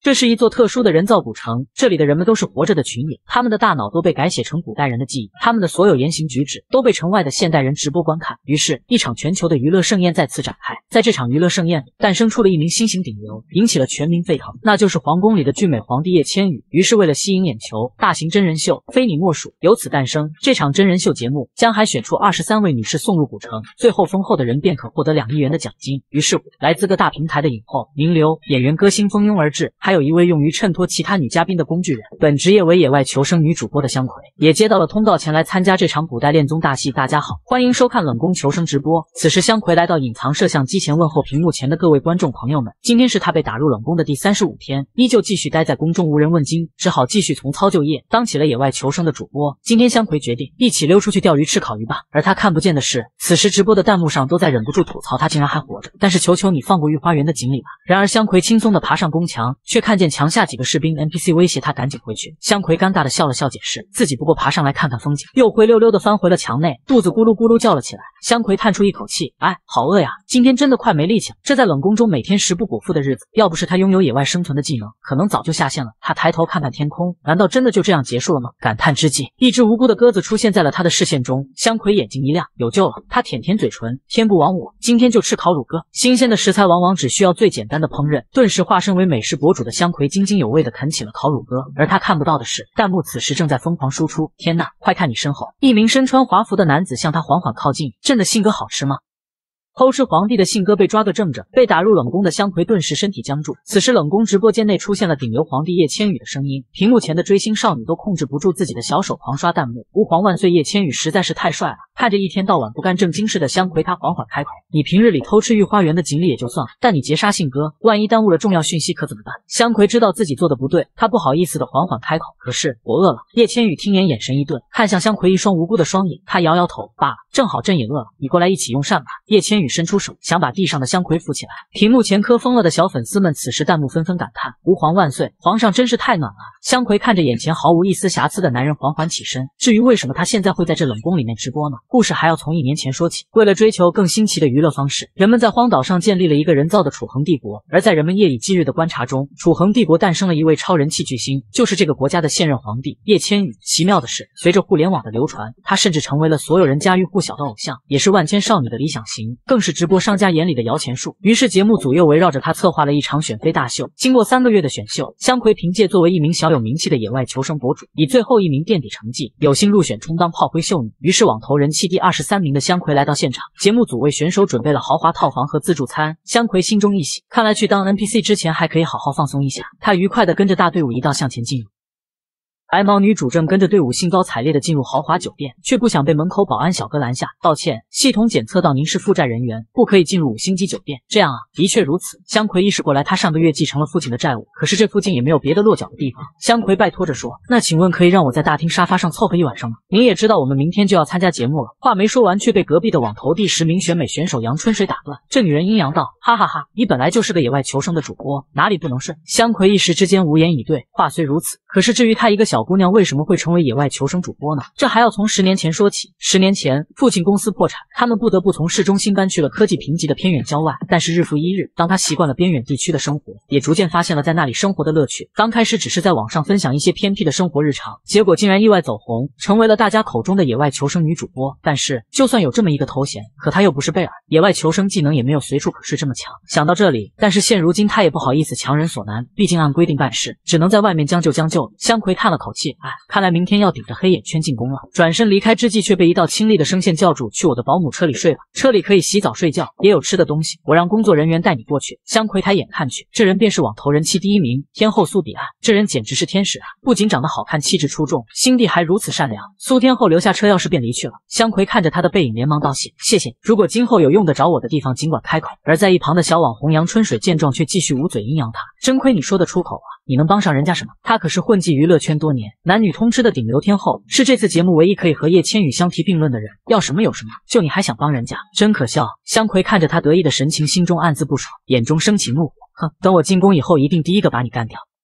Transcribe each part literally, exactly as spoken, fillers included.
这是一座特殊的人造古城，这里的人们都是活着的群野，他们的大脑都被改写成古代人的记忆，他们的所有言行举止都被城外的现代人直播观看。于是，一场全球的娱乐盛宴再次展开。在这场娱乐盛宴里，诞生出了一名新型顶流，引起了全民沸腾，那就是皇宫里的俊美皇帝叶千羽。于是，为了吸引眼球，大型真人秀非你莫属由此诞生。这场真人秀节目将还选出二十三位女士送入古城，最后封后的人便可获得两亿元的奖金。于是乎，来自各大平台的影后、名流、演员、歌星蜂拥而至，还有一位用于衬托其他女嘉宾的工具人，本职业为野外求生女主播的香葵，也接到了通告前来参加这场古代恋综大戏。大家好，欢迎收看冷宫求生直播。此时香葵来到隐藏摄像机前，问候屏幕前的各位观众朋友们。今天是她被打入冷宫的第三十五天，依旧继续待在宫中无人问津，只好继续从操就业，当起了野外求生的主播。今天香葵决定一起溜出去钓鱼吃烤鱼吧。而她看不见的是，此时直播的弹幕上都在忍不住吐槽她竟然还活着，但是求求你放过御花园的锦鲤吧。然而香葵轻松地爬上宫墙，却看见墙下几个士兵 N P C 威胁她赶紧回去。香葵尴尬地笑了笑，解释自己不过爬上来看看风景，又灰溜溜地翻回了墙内，肚子咕噜咕噜叫了起来。香葵叹出一口气，哎，好饿呀，今天真的快没力气了。这在冷宫中每天食不果腹的日子，要不是她拥有野外生存的技能，可能早就下线了。她抬头看看天空，难道真的就这样结束了吗？感叹之际，一只无辜的鸽子出现在了她的视线中，香葵眼睛一亮，有救了。她舔舔嘴唇，天不亡我，今天就吃烤乳鸽。新鲜的食材往往只需要最简单的烹饪，顿时化身为美食博主的香葵津津有味地啃起了烤乳鸽。而她看不到的是，弹幕此时正在疯狂输出，天呐，快看你身后，一名身穿华服的男子向她缓缓靠近，朕的信鸽好吃吗？偷吃皇帝的信鸽被抓个正着，被打入冷宫的香葵顿时身体僵住。此时冷宫直播间内出现了顶流皇帝叶千羽的声音，屏幕前的追星少女都控制不住自己的小手狂刷弹幕。吾皇万岁，叶千羽实在是太帅了。看着一天到晚不干正经事的香葵，她缓缓开口，你平日里偷吃御花园的锦鲤也就算了，但你劫杀信鸽，万一耽误了重要讯息可怎么办？香葵知道自己做的不对，她不好意思的缓缓开口，可是我饿了。叶千羽听言眼神一顿，看向香葵一双无辜的双眼，他摇摇头，罢了，正好朕也饿了，你过来一起用膳吧。叶千羽伸出手想把地上的香葵扶起来，屏幕前磕疯了的小粉丝们此时弹幕纷纷感叹，吾皇万岁，皇上真是太暖了。香葵看着眼前毫无一丝瑕疵的男人缓缓起身，至于为什么他现在会在这冷宫里面直播呢？故事还要从一年前说起。为了追求更新奇的娱乐方式，人们在荒岛上建立了一个人造的楚恒帝国，而在人们夜以继日的观察中，楚恒帝国诞生了一位超人气巨星，就是这个国家的现任皇帝叶千羽。奇妙的是，随着互联网的流传，他甚至成为了所有人家喻户晓的偶像，也是万千少女的理想型，更是直播商家眼里的摇钱树。于是节目组又围绕着他策划了一场选妃大秀。经过三个月的选秀，香葵凭借作为一名小有名气的野外求生博主，以最后一名垫底成绩，有幸入选充当炮灰秀女。于是网投人气第二十三名的香葵来到现场，节目组为选手准备了豪华套房和自助餐。香葵心中一喜，看来去当 N P C 之前还可以好好放松一下。她愉快地跟着大队伍一道向前进入。白毛女主正跟着队伍兴高采烈地进入豪华酒店，却不想被门口保安小哥拦下。抱歉，系统检测到您是负债人员，不可以进入五星级酒店。这样啊，的确如此。香葵意识过来，她上个月继承了父亲的债务，可是这附近也没有别的落脚的地方。香葵拜托着说，那请问可以让我在大厅沙发上凑合一晚上吗？您也知道我们明天就要参加节目了。话没说完，却被隔壁的网投第十名选美选手杨春水打断。这女人阴阳道，哈哈哈，你本来就是个野外求生的主播，哪里不能顺？香葵一时之间无言以对。话虽如此，可是至于她一个小姑娘为什么会成为野外求生主播呢？这还要从十年前说起。十年前，父亲公司破产，他们不得不从市中心搬去了科技贫瘠的偏远郊外。但是日复一日，当他习惯了边远地区的生活，也逐渐发现了在那里生活的乐趣。刚开始只是在网上分享一些偏僻的生活日常，结果竟然意外走红，成为了大家口中的野外求生女主播。但是就算有这么一个头衔，可她又不是贝尔，野外求生技能也没有随处可睡这么强。想到这里，但是现如今她也不好意思强人所难，毕竟按规定办事，只能在外面将就将就。香葵叹了口气，哎，看来明天要顶着黑眼圈进宫了。转身离开之际，却被一道清丽的声线叫住，去我的保姆车里睡吧，车里可以洗澡睡觉，也有吃的东西，我让工作人员带你过去。香葵抬眼看去，这人便是网投人气第一名天后苏彼岸。这人简直是天使啊，不仅长得好看，气质出众，心地还如此善良。苏天后留下车钥匙便离去了。香葵看着他的背影连忙道谢，谢谢，如果今后有用得着我的地方尽管开口。而在一旁的小网红杨春水见状，却继续捂嘴阴阳他，真亏你说得出口啊，你能帮上人家什么？他可是混迹娱乐圈多年，男女通吃的顶流天后，是这次节目唯一可以和叶千羽相提并论的人，要什么有什么，就你还想帮人家，真可笑。香葵看着他得意的神情，心中暗自不爽，眼中升起怒火，哼，等我进宫以后，一定第一个把你干掉。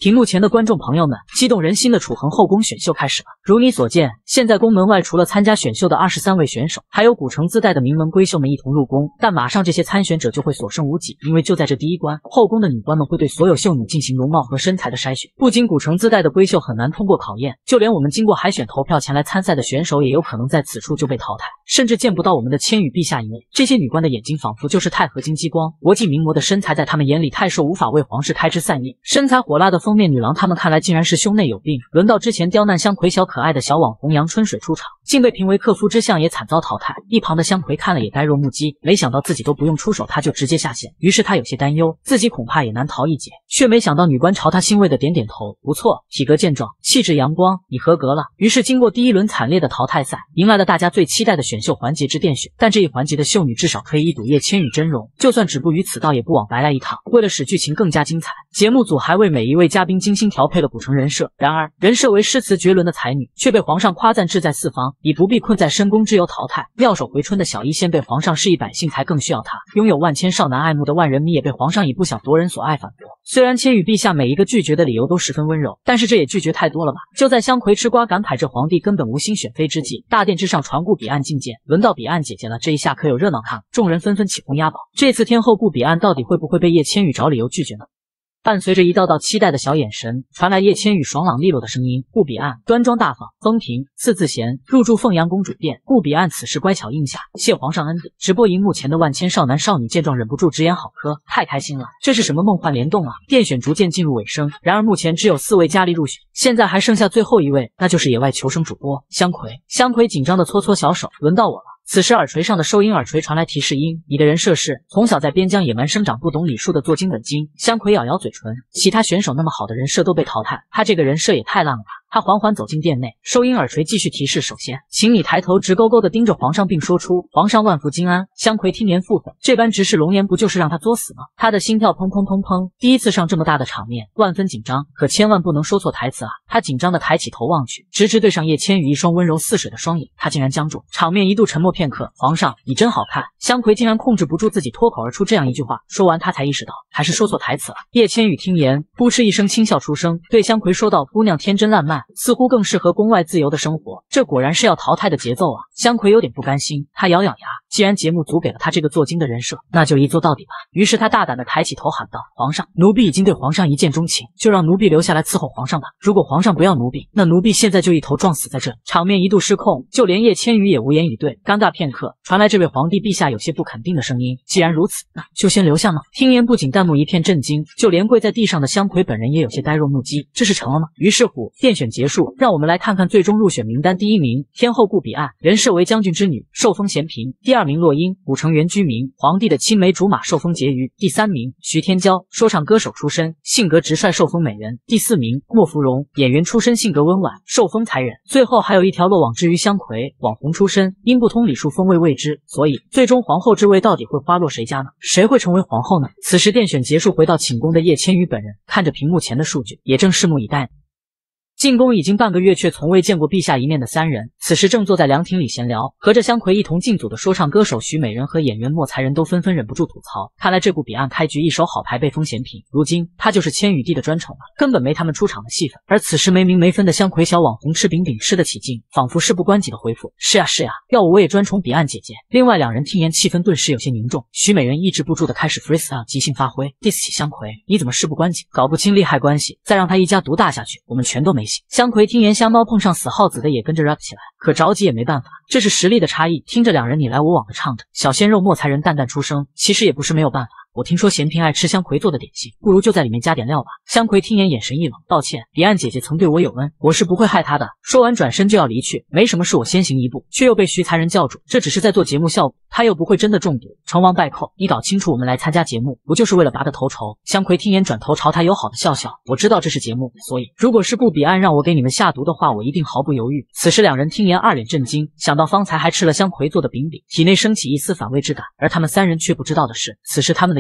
屏幕前的观众朋友们，激动人心的楚衡后宫选秀开始了。如你所见，现在宫门外除了参加选秀的二十三位选手，还有古城自带的名门闺秀们一同入宫。但马上这些参选者就会所剩无几，因为就在这第一关，后宫的女官们会对所有秀女进行容貌和身材的筛选。不仅古城自带的闺秀很难通过考验，就连我们经过海选投票前来参赛的选手也有可能在此处就被淘汰，甚至见不到我们的千羽陛下一面。这些女官的眼睛仿佛就是钛合金激光，国际名模的身材在她们眼里太瘦，无法为皇室开枝散叶。身材火辣的封面女郎，她们看来竟然是胸内有病。轮到之前刁难香葵小可爱的小网红杨春水出场，竟被评为克夫之相，也惨遭淘汰。一旁的香葵看了也呆若木鸡，没想到自己都不用出手，她就直接下线。于是她有些担忧，自己恐怕也难逃一劫，却没想到女官朝她欣慰的点点头，不错，体格健壮，气质阳光，你合格了。于是经过第一轮惨烈的淘汰赛，迎来了大家最期待的选秀环节之电选。但这一环节的秀女至少可以一睹叶千羽真容，就算止步于此，倒也不枉白来一趟。为了使剧情更加精彩，节目组还为每一位嘉宾精心调配了古城人设。然而，人设为诗词绝伦的才女，却被皇上夸赞志在四方，以不必困在深宫之由淘汰。妙手回春的小医仙被皇上示意百姓才更需要她，拥有万千少男爱慕的万人迷也被皇上以不想夺人所爱反驳。虽然千羽陛下每一个拒绝的理由都十分温柔，但是这也拒绝太多了吧？就在香葵吃瓜赶排这皇帝根本无心选妃之际，大殿之上传顾彼岸觐见，轮到彼岸姐姐了，这一下可有热闹看了，众人纷纷起哄押宝。这次天后顾彼岸到底会不会被叶千羽找理由拒绝呢？伴随着一道道期待的小眼神，传来叶千羽爽朗利落的声音：顾彼岸端庄大方，风平四字贤，入住凤阳公主殿。顾彼岸此时乖巧应下，谢皇上恩典。直播荧幕前的万千少男少女见状忍不住直言好磕，太开心了，这是什么梦幻联动啊！殿选逐渐进入尾声，然而目前只有四位佳丽入选，现在还剩下最后一位，那就是野外求生主播香葵。香葵紧张的搓搓小手，轮到我了。此时耳垂上的收音耳垂传来提示音，你的人设是从小在边疆野蛮生长，不懂礼数的做金本金。香葵咬咬嘴唇，其他选手那么好的人设都被淘汰，他这个人设也太烂了吧。他缓缓走进殿内，收音耳垂继续提示：首先，请你抬头直勾勾地盯着皇上，并说出“皇上万福金安”。香葵听言附和，这般直视龙颜，不就是让他作死吗？他的心跳砰砰砰砰，第一次上这么大的场面，万分紧张，可千万不能说错台词啊！他紧张地抬起头望去，直直对上叶千羽一双温柔似水的双眼，他竟然僵住，场面一度沉默片刻。皇上，你真好看。香葵竟然控制不住自己脱口而出这样一句话，说完他才意识到还是说错台词了。叶千羽听言，扑哧一声轻笑出声，对香葵说道：“姑娘天真烂漫，似乎更适合宫外自由的生活。”这果然是要淘汰的节奏啊！香葵有点不甘心，他咬咬牙，既然节目组给了他这个做精的人设，那就一做到底吧。于是他大胆地抬起头喊道：“皇上，奴婢已经对皇上一见钟情，就让奴婢留下来伺候皇上吧。如果皇上不要奴婢，那奴婢现在就一头撞死在这里。”场面一度失控，就连叶千羽也无言以对。尴尬片刻，传来这位皇帝陛下有些不肯定的声音：“既然如此，那就先留下吗？”听言不仅弹幕一片震惊，就连跪在地上的香葵本人也有些呆若木鸡，这是成了吗？于是乎，殿选结束，让我们来看看最终入选名单。第一名，天后顾彼岸，人设为将军之女，受封贤嫔。第二名，洛英，古城原居民，皇帝的青梅竹马，受封婕妤。第三名，徐天骄，说唱歌手出身，性格直率，受封美人。第四名，莫芙蓉，演员出身，性格温婉，受封才人。最后还有一条落网之鱼香葵，网红出身，因不通礼数封位未知，所以最终皇后之位到底会花落谁家呢？谁会成为皇后呢？此时殿选结束，回到寝宫的叶千羽本人看着屏幕前的数据，也正拭目以待。进宫已经半个月，却从未见过陛下一面的三人，此时正坐在凉亭里闲聊。和着香葵一同进组的说唱歌手徐美人和演员莫才人都纷纷忍不住吐槽，看来这部彼岸开局一手好牌被封贤嫔，如今他就是千羽帝的专宠了，根本没他们出场的戏份。而此时没名没分的香葵小网红吃饼饼吃得起劲，仿佛事不关己的回复：是呀是呀，要我我也专宠彼岸姐姐。另外两人听言，气氛顿时有些凝重。徐美人抑制不住的开始 freestyle 即兴发挥 diss 起香葵：你怎么事不关己，搞不清利害关系，再让他一家独大下去，我们全都没戏。香葵听言，瞎猫碰上死耗子的也跟着 rap 起来，可着急也没办法，这是实力的差异。听着两人你来我往的唱着，小鲜肉莫才人淡淡出声：其实也不是没有办法，我听说贤嫔爱吃香葵做的点心，不如就在里面加点料吧。香葵听言，眼神一冷：抱歉，彼岸姐姐曾对我有恩，我是不会害她的。说完转身就要离去，没什么事我先行一步，却又被徐才人叫住，这只是在做节目效果，他又不会真的中毒。成王败寇，你搞清楚我们来参加节目不就是为了拔得头筹？香葵听言，转头朝他友好的笑笑：我知道这是节目，所以如果是顾彼岸让我给你们下毒的话，我一定毫不犹豫。此时两人听言，二脸震惊，想到方才还吃了香葵做的饼饼，体内升起一丝反胃之感，而他们三人却不知道的是，此时他们的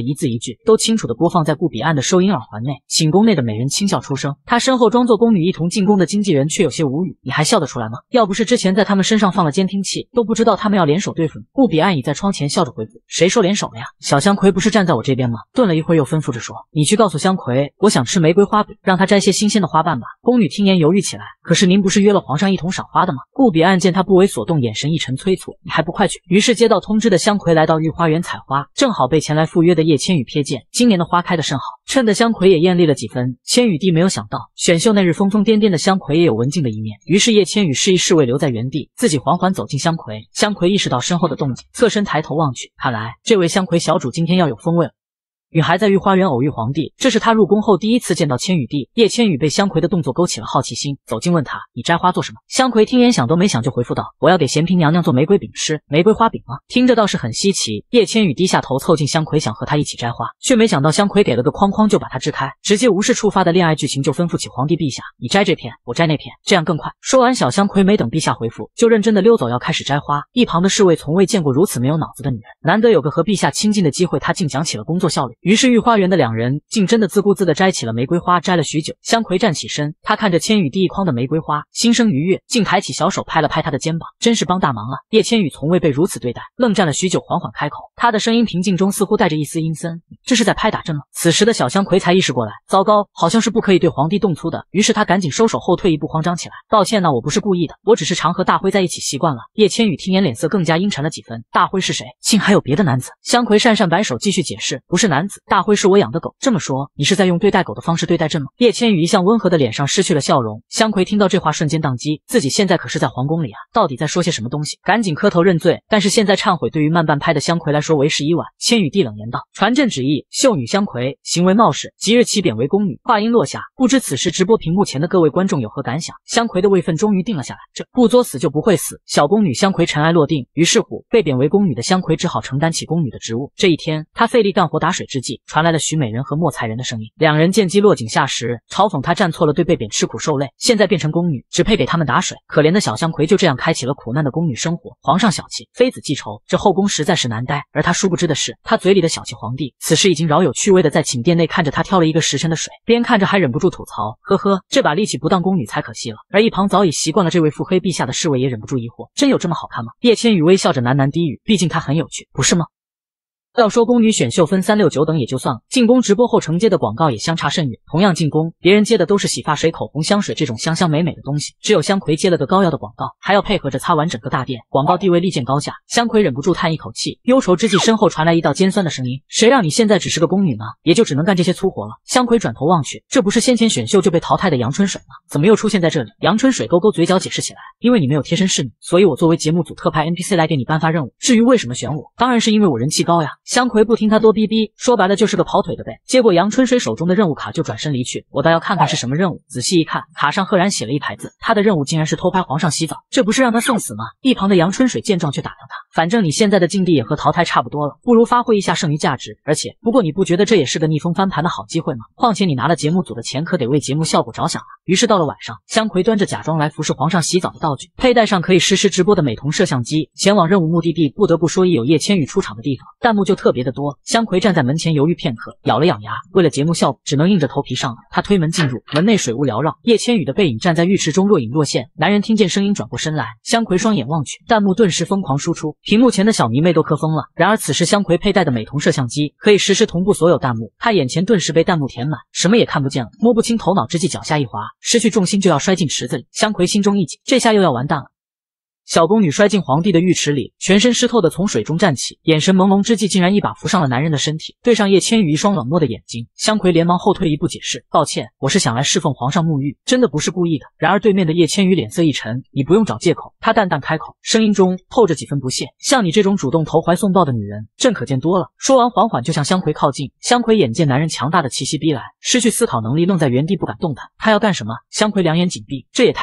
的一字一句都清楚地播放在顾彼岸的收音耳环内。寝宫内的美人轻笑出声，她身后装作宫女一同进宫的经纪人却有些无语：“你还笑得出来吗？要不是之前在他们身上放了监听器，都不知道他们要联手对付你。”顾彼岸倚在窗前笑着回复：“谁说联手了呀？小香葵不是站在我这边吗？”顿了一会儿，又吩咐着说：“你去告诉香葵，我想吃玫瑰花饼，让她摘些新鲜的花瓣吧。”宫女听言犹豫起来：“可是您不是约了皇上一同赏花的吗？”顾彼岸见她不为所动，眼神一沉催促：“你还不快去！”于是接到通知的香葵来到御花园采花，正好被前来赴约的叶千羽瞥见。今年的花开得甚好，衬得香葵也艳丽了几分。千羽帝没有想到，选秀那日疯疯癫癫的香葵也有文静的一面，于是叶千羽示意侍卫留在原地，自己缓缓走进香葵。香葵意识到身后的动静，侧身抬头望去，看来这位香葵小主今天要有风味了。女孩在御花园偶遇皇帝，这是她入宫后第一次见到千羽帝。叶千羽被香葵的动作勾起了好奇心，走近问他：“你摘花做什么？”香葵听言想都没想就回复道：“我要给咸嫔娘娘做玫瑰饼吃。”玫瑰花饼吗？听着倒是很稀奇。叶千羽低下头凑近香葵，想和她一起摘花，却没想到香葵给了个框框就把她支开，直接无视触发的恋爱剧情就吩咐起皇帝陛下：“你摘这片，我摘那片，这样更快。”说完，小香葵没等陛下回复，就认真的溜走要开始摘花。一旁的侍卫从未见过如此没有脑子的女人，难得有个和陛下亲近的机会，她竟讲起了工作效率。于是御花园的两人竟真的自顾自地摘起了玫瑰花，摘了许久。香葵站起身，她看着千羽帝一筐的玫瑰花，心生愉悦，竟抬起小手拍了拍他的肩膀：“真是帮大忙了。”叶千羽从未被如此对待，愣站了许久，缓缓开口，他的声音平静中似乎带着一丝阴森：“这是在拍打针吗？”此时的小香葵才意识过来，糟糕，好像是不可以对皇帝动粗的，于是他赶紧收手后退一步，慌张起来：“抱歉呢，我不是故意的，我只是常和大辉在一起习惯了。”叶千羽听言脸色更加阴沉了几分：“大辉是谁？竟还有别的男子？”香葵讪讪摆手继续解释：“不是男子，大辉是我养的狗。”这么说，你是在用对待狗的方式对待朕吗？叶千羽一向温和的脸上失去了笑容。香葵听到这话瞬间宕机，自己现在可是在皇宫里啊，到底在说些什么东西？赶紧磕头认罪。但是现在忏悔对于慢半拍的香葵来说为时已晚。千羽帝冷言道：“传朕旨意，秀女香葵行为冒失，即日起贬为宫女。”话音落下，不知此时直播屏幕前的各位观众有何感想？香葵的位分终于定了下来，这不作死就不会死。小宫女香葵尘埃落定，于是乎被贬为宫女的香葵只好承担起宫女的职务。这一天，她费力干活打水之际，传来了许美人和莫才人的声音。两人见机落井下石，嘲讽她站错了队，被贬吃苦受累，现在变成宫女，只配给他们打水。可怜的小香葵就这样开启了苦难的宫女生活。皇上小气，妃子记仇，这后宫实在是难待。而他殊不知的是，他嘴里的小气皇帝，此时已经饶有趣味的在寝殿内看着他挑了一个时辰的水，边看着还忍不住吐槽：“呵呵，这把力气不当宫女才可惜了。”而一旁早已习惯了这位腹黑陛下的侍卫也忍不住疑惑：“真有这么好看吗？”叶千羽微笑着喃喃低语：“毕竟他很有趣，不是吗？”要说宫女选秀分三六九等也就算了，进宫直播后承接的广告也相差甚远。同样进宫，别人接的都是洗发水、口红、香水这种香香美美的东西，只有香葵接了个膏药的广告，还要配合着擦完整个大殿，广告地位立见高下。香葵忍不住叹一口气，忧愁之际，身后传来一道尖酸的声音：“谁让你现在只是个宫女呢？也就只能干这些粗活了。”香葵转头望去，这不是先前选秀就被淘汰的阳春水吗？怎么又出现在这里？阳春水勾勾嘴角解释起来：“因为你没有贴身侍女，所以我作为节目组特派 N P C 来给你颁发任务。至于为什么选我，当然是因为我人气高呀。”香葵不听他多逼逼，说白了就是个跑腿的呗。接过杨春水手中的任务卡就转身离去。我倒要看看是什么任务。仔细一看，卡上赫然写了一排字，他的任务竟然是偷拍皇上洗澡，这不是让他送死吗？一旁的杨春水见状却打量他：“反正你现在的境地也和淘汰差不多了，不如发挥一下剩余价值。而且，不过你不觉得这也是个逆风翻盘的好机会吗？况且你拿了节目组的钱，可得为节目效果着想啊。”于是到了晚上，香葵端着假装来服侍皇上洗澡的道具，佩戴上可以实时直播的美瞳摄像机，前往任务目的地。不得不说，一有叶千羽出场的地方，弹幕就特别的多。香葵站在门前犹豫片刻，咬了咬牙，为了节目效果，只能硬着头皮上了。他推门进入，门内水雾缭绕，叶千羽的背影站在浴池中若隐若现。男人听见声音转过身来，香葵双眼望去，弹幕顿时疯狂输出，屏幕前的小迷妹都磕疯了。然而此时香葵佩戴的美瞳摄像机可以实时同步所有弹幕，他眼前顿时被弹幕填满，什么也看不见了。摸不清头脑之际，脚下一滑，失去重心就要摔进池子里。香葵心中一紧，这下又要完蛋了。小宫女摔进皇帝的浴池里，全身湿透的从水中站起，眼神朦胧之际，竟然一把扶上了男人的身体，对上叶千羽一双冷漠的眼睛。香葵连忙后退一步解释：“抱歉，我是想来侍奉皇上沐浴，真的不是故意的。”然而对面的叶千羽脸色一沉：“你不用找借口。”他淡淡开口，声音中透着几分不屑：“像你这种主动投怀送抱的女人，朕可见多了。”说完缓缓就向香葵靠近。香葵眼见男人强大的气息逼来，失去思考能力，愣在原地不敢动弹。他要干什么？香葵两眼紧闭，这也太近了吧。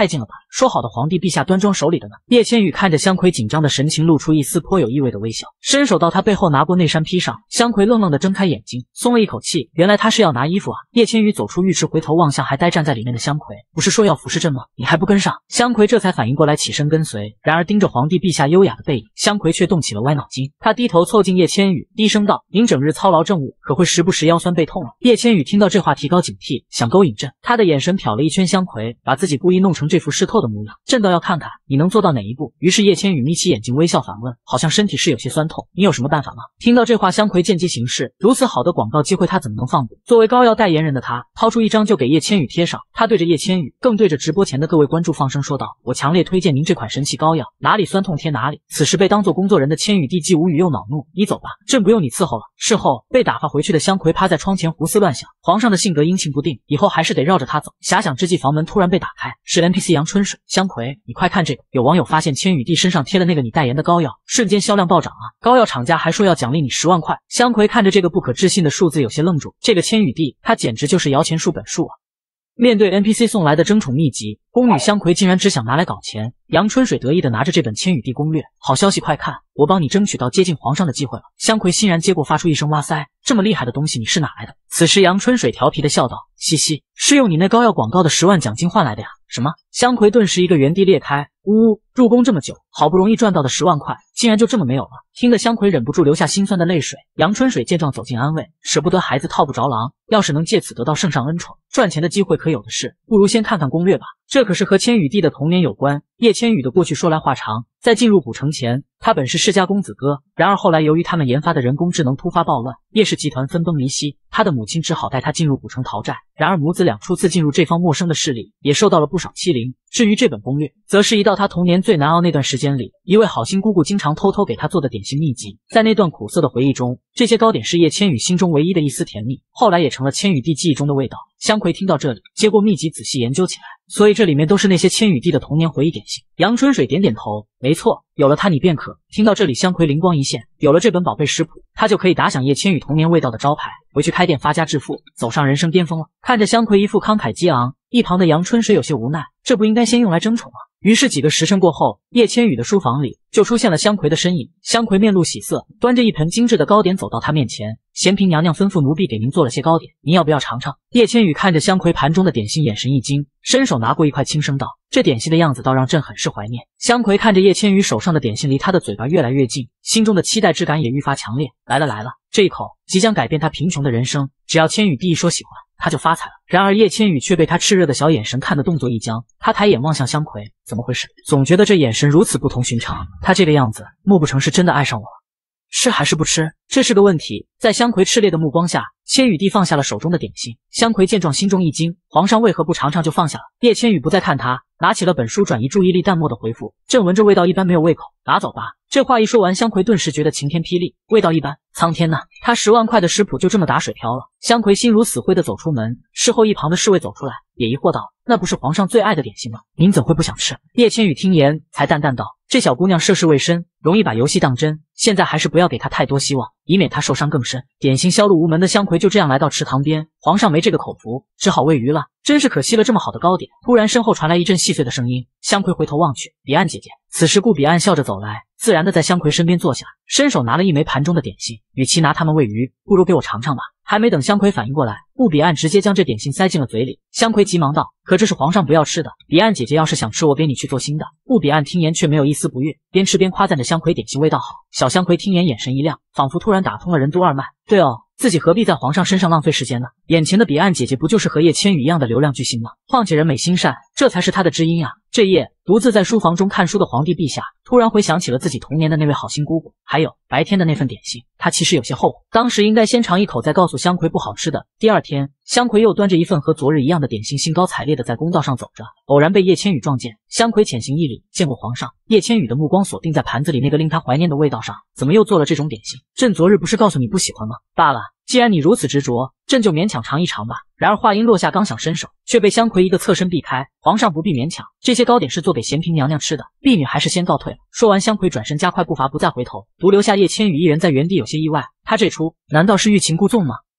说好的皇帝陛下端庄手里的呢？叶千羽看着香葵紧张的神情，露出一丝颇有意味的微笑，伸手到他背后拿过内衫披上。香葵愣愣地睁开眼睛，松了一口气，原来他是要拿衣服啊。叶千羽走出浴室，回头望向还呆站在里面的香葵，不是说要俯视朕吗？你还不跟上？香葵这才反应过来，起身跟随。然而盯着皇帝陛下优雅的背影，香葵却动起了歪脑筋。他低头凑近叶千羽，低声道：“您整日操劳政务，可会时不时腰酸背痛啊？”叶千羽听到这话，提高警惕，想勾引朕。他的眼神瞟了一圈香葵，把自己故意弄成这副湿透的模样。朕倒要看看你能做到哪一步。于是叶千羽眯起眼睛，微笑反问，好像身体是有些酸痛，你有什么办法吗？听到这话，香葵见机行事，如此好的广告机会，他怎么能放过？作为膏药代言人的他，掏出一张就给叶千羽贴上。他对着叶千羽，更对着直播前的各位关注放声说道：“我强烈推荐您这款神奇膏药，哪里酸痛贴哪里。”此时被当作工作人的千羽帝既无语又恼怒：“你走吧，朕不用你伺候了。”事后被打发回去的香葵趴在窗前胡思乱想，皇上的性格阴晴不定，以后还是得绕着他走。遐想之际，房门突然被打开，是 N P C 阳春水。香葵，你快看这个！有网友发现千羽帝身上贴了那个你代言的膏药，瞬间销量暴涨啊！膏药厂家还说要奖励你十万块。香葵看着这个不可置信的数字，有些愣住。这个千羽帝，他简直就是摇钱树本树啊！面对 N P C 送来的争宠秘籍，宫女香葵竟然只想拿来搞钱。阳春水得意的拿着这本千羽帝攻略，好消息快看，我帮你争取到接近皇上的机会了。香葵欣然接过，发出一声哇塞，这么厉害的东西你是哪来的？此时阳春水调皮的笑道，嘻嘻，是用你那膏药广告的十万奖金换来的呀。什么？香葵顿时一个原地裂开，呜呜，入宫这么久，好不容易赚到的十万块，竟然就这么没有了。听得香葵忍不住流下心酸的泪水。阳春水见状走近安慰，舍不得孩子套不着狼，要是能借此得到圣上恩宠，赚钱的机会可有的是，不如先看看攻略吧。这可是和千羽帝的童年有关。叶千羽的过去说来话长，在进入古城前，他本是世家公子哥，然而后来由于他们研发的人工智能突发暴乱，叶氏集团分崩离析，他的母亲只好带他进入古城讨债。然而母子俩初次进入这方陌生的势力，也受到了不少欺凌。至于这本攻略，则是一到他童年最难熬那段时间里，一位好心姑姑经常偷偷给他做的点心秘籍。在那段苦涩的回忆中，这些糕点是叶千羽心中唯一的一丝甜蜜，后来也成了千羽帝记忆中的味道。香葵听到这里，接过秘籍仔细研究起来，所以这里面都是那些千羽帝的童年回忆点心。阳春水点点头，没错，有了它你便可。听到这里，香葵灵光一现，有了这本宝贝食谱，他就可以打响叶千羽童年味道的招牌，回去开店发家致富，走上人生巅峰了。看着香葵一副慷慨激昂，一旁的阳春水有些无奈，这不应该先用来争宠吗？于是几个时辰过后，叶千羽的书房里就出现了香葵的身影。香葵面露喜色，端着一盆精致的糕点走到他面前，咸平娘娘吩咐奴婢给您做了些糕点，您要不要尝尝？叶千羽看着香葵盘中的点心，眼神一惊，伸手拿过一块，轻声道：“这点心的样子倒让朕很是怀念。”香葵看着叶千羽手上的点心离他的嘴巴越来越近，心中的期待之感也愈发强烈。来了来了，这一口即将改变他贫穷的人生，只要千羽帝一说喜欢，他就发财了。然而叶千羽却被他炽热的小眼神看得动作一僵，他抬眼望向香葵，怎么回事？总觉得这眼神如此不同寻常，他这个样子，莫不成是真的爱上我了？吃还是不吃？这是个问题。在香葵炽烈的目光下，千羽帝放下了手中的点心。香葵见状，心中一惊，皇上为何不尝尝就放下了？叶千羽不再看他，拿起了本书，转移注意力，淡漠的回复：“朕闻着味道一般，没有胃口，拿走吧。”这话一说完，香葵顿时觉得晴天霹雳，味道一般，苍天呐！他十万块的食谱就这么打水漂了。香葵心如死灰的走出门，事后一旁的侍卫走出来，也疑惑道：“那不是皇上最爱的点心吗？您怎会不想吃？”叶千羽听言，才淡淡道：“这小姑娘涉世未深，容易把游戏当真，现在还是不要给她太多希望，以免她受伤更深。”点心销路无门的香葵就这样来到池塘边，皇上没这个口福，只好喂鱼了。真是可惜了这么好的糕点。突然身后传来一阵细碎的声音，香葵回头望去，彼岸姐姐。此时顾彼岸笑着走来，自然的在香葵身边坐下，伸手拿了一枚盘中的点心，与其拿它们喂鱼，不如给我尝尝吧。还没等香葵反应过来，顾彼岸直接将这点心塞进了嘴里。香葵急忙道：“可这是皇上不要吃的，彼岸姐姐要是想吃，我给你去做新的。”顾彼岸听言却没有一丝不悦，边吃边夸赞着香葵点心味道好。小香葵听言眼神一亮，仿佛突然打通了任督二脉。对哦，自己何必在皇上身上浪费时间呢？眼前的彼岸姐姐不就是和叶千羽一样的流量巨星吗？况且人美心善，这才是她的知音啊。这夜独自在书房中看书的皇帝陛下突然回想起了自己童年的那位好心姑姑，还有白天的那份点心，他其实有些后悔，当时应该先尝一口再告诉香葵不好吃的。第二天，香葵又端着一份和昨日一样的点心，兴高采烈的在公道上走着，偶然被叶千羽撞见。香葵浅行一礼，见过皇上。叶千羽的目光锁定在盘子里那个令他怀念的味道上，怎么又做了这种点心？朕昨日不是告诉你不喜欢吗？罢了，既然你如此执着，朕就勉强尝一尝吧。然而话音落下，刚想伸手，却被香葵一个侧身避开。皇上不必勉强，这些糕点是做给咸平娘娘吃的，婢女还是先告退了。说完，香葵转身加快步伐，不再回头，独留下叶千羽一人在原地，有些意外。他这出难道是欲擒故纵吗？